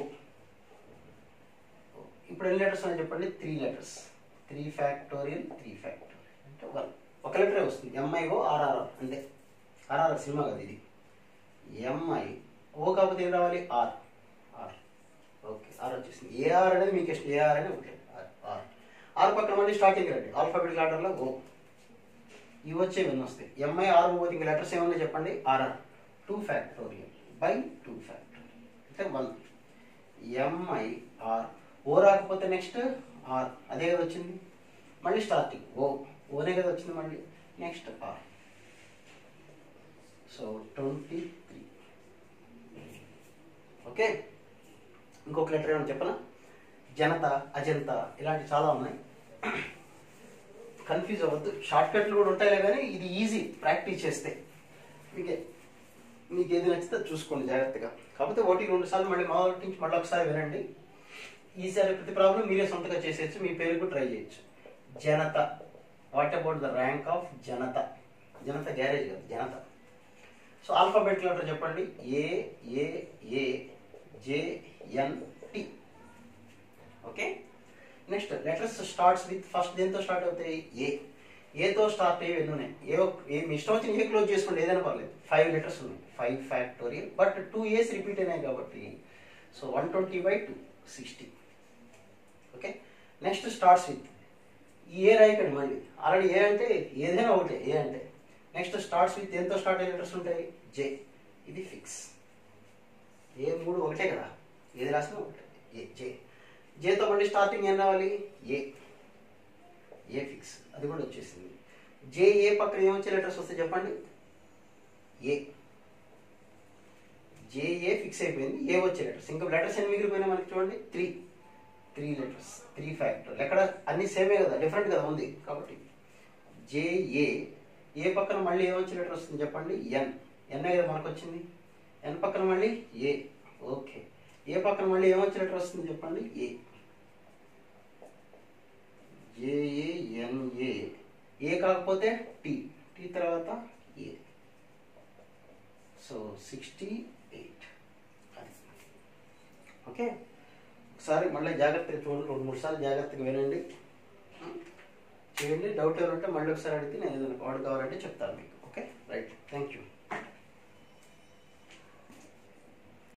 ఇప్పుడు ఎన్ని లెటర్స్ అని చెప్పండి? Three letters. Three factorial three factorial అంటే వన్. ఒక లెటరే వస్తుంది. ఎంఐఓ ఆర్ఆర్ఆర్ అంటే ఆర్ఆర్ఆర్ సినిమా కదా ఇది. ఎంఐ ఓ కాకపోతే ఏం రావాలి? ఆర్. ఆర్ ఓకే, ఆర్ వచ్చేసింది. ఏఆర్ అనేది మీకు ఇష్టం. ఏఆర్ అనేది ఒకటి. ఆర్ ఆర్ ఆర్ పక్కన మళ్ళీ స్టార్టింగ్ రండి. ఆల్ఫాబెటికల్ ఆర్డర్లో ఓ. ఇవి వచ్చేవన్నీ వస్తాయి. M I R O. ఇంకా లెటర్స్ ఏమన్నా చెప్పండి? R R. Two factorial by two factorial అంటే వన్. M I R. ఓ రాకపోతే నెక్స్ట్ ఆర్. అదే కదా వచ్చింది. మళ్ళీ స్టార్టింగ్ ఓ. ఓనే కదా వచ్చింది. మళ్ళీ next R. So twenty three. Okay, ఇంకొక లెటర్ ఏమన్నా చెప్పనా? జనత, అజంత ఇలాంటి చాలా ఉన్నాయి. కన్ఫ్యూజ్ అవ్వద్దు. షార్ట్ కట్లు కూడా ఉంటాయిలే, కానీ ఇది ఈజీ ప్రాక్టీస్ చేస్తే. మీకే మీకు ఏది నచ్చితే చూసుకోండి జాగ్రత్తగా. కాకపోతే ఒకటి రెండు సార్లు మళ్ళీ మొదటి నుంచి మళ్ళీ ఒకసారి వినండి. ఈసారి ప్రతి ప్రాబ్లం మీరే సొంతగా చేసేయచ్చు. మీ పేరు కూడా ట్రై చేయొచ్చు. Janatha. What about the rank of Janatha? Janatha Garage కదా, జనత. సో ఆల్ఫాబెటికల్ ఆర్డర్ చెప్పండి. A A A J N T. Okay, next letters starts with first దేంతో స్టార్ట్ అవుతాయి? ఏ. ఏతో స్టార్ట్ అయ్యేవి ఎన్ని ఉన్నాయి? ఏ ఏ మీ ఇష్టం వచ్చిన ఏ క్లోజ్ చేసుకోండి, ఏదైనా పర్లేదు. ఫైవ్ లెటర్స్ ఉన్నాయి. Five factorial but two A's repeat అయినాయి కాబట్టి so one twenty by two sixty. Okay, next starts with A రాయకండి మళ్ళీ. ఆల్రెడీ ఏ అంటే ఏదైనా ఒకటే. ఏ అంటే నెక్స్ట్ స్టార్ట్స్ విత్ ఎంతో స్టార్ట్ అయ్యే లెటర్స్ ఉంటాయి? జే. ఇది ఫిక్స్. ఏ మూడు ఒకటే కదా, ఏది రాసినా ఒకటే. ఏ జే. జేతో మళ్ళీ స్టార్టింగ్ ఏం రావాలి? ఏ. A fix. అది కూడా వచ్చేసింది. జే ఏ పక్కన ఏమొచ్చే లెటర్స్ వస్తాయి చెప్పండి? ఏ. జే ఏ ఫిక్స్ అయిపోయింది. ఏ వచ్చే లెటర్స్. ఇంకా లెటర్స్ ఎన్ని మిగిలిపోయినా మనకి చూడండి? Three. Three letters. Three factor. ఎక్కడ అన్ని సేమే కదా, డిఫరెంట్ కదా ఉంది కాబట్టి. జే ఏ. ఏ పక్కన మళ్ళీ ఏమొచ్చే లెటర్ వస్తుంది చెప్పండి? ఎన్. ఎన్ కదా మనకు వచ్చింది. ఎన్ పక్కన మళ్ళీ ఏ. ఓకే, ఏ పక్కన మళ్ళీ ఏమొచ్చే లెటర్ వస్తుంది చెప్పండి? ఏ. జేఏఎన్ఏ. ఏ కాకపోతే టీ. టీ తర్వాత ఏ. So sixty eight. అది ఓకే. ఒకసారి మళ్ళీ జాగ్రత్తగా చూడండి. రెండు మూడు సార్లు జాగ్రత్తగా వినండి, చేయండి. డౌట్ ఏమంటే మళ్ళీ ఒకసారి అడిగితే నేను ఏదైనా వాడు కావాలంటే చెప్తాను మీకు. Okay, right. Thank you.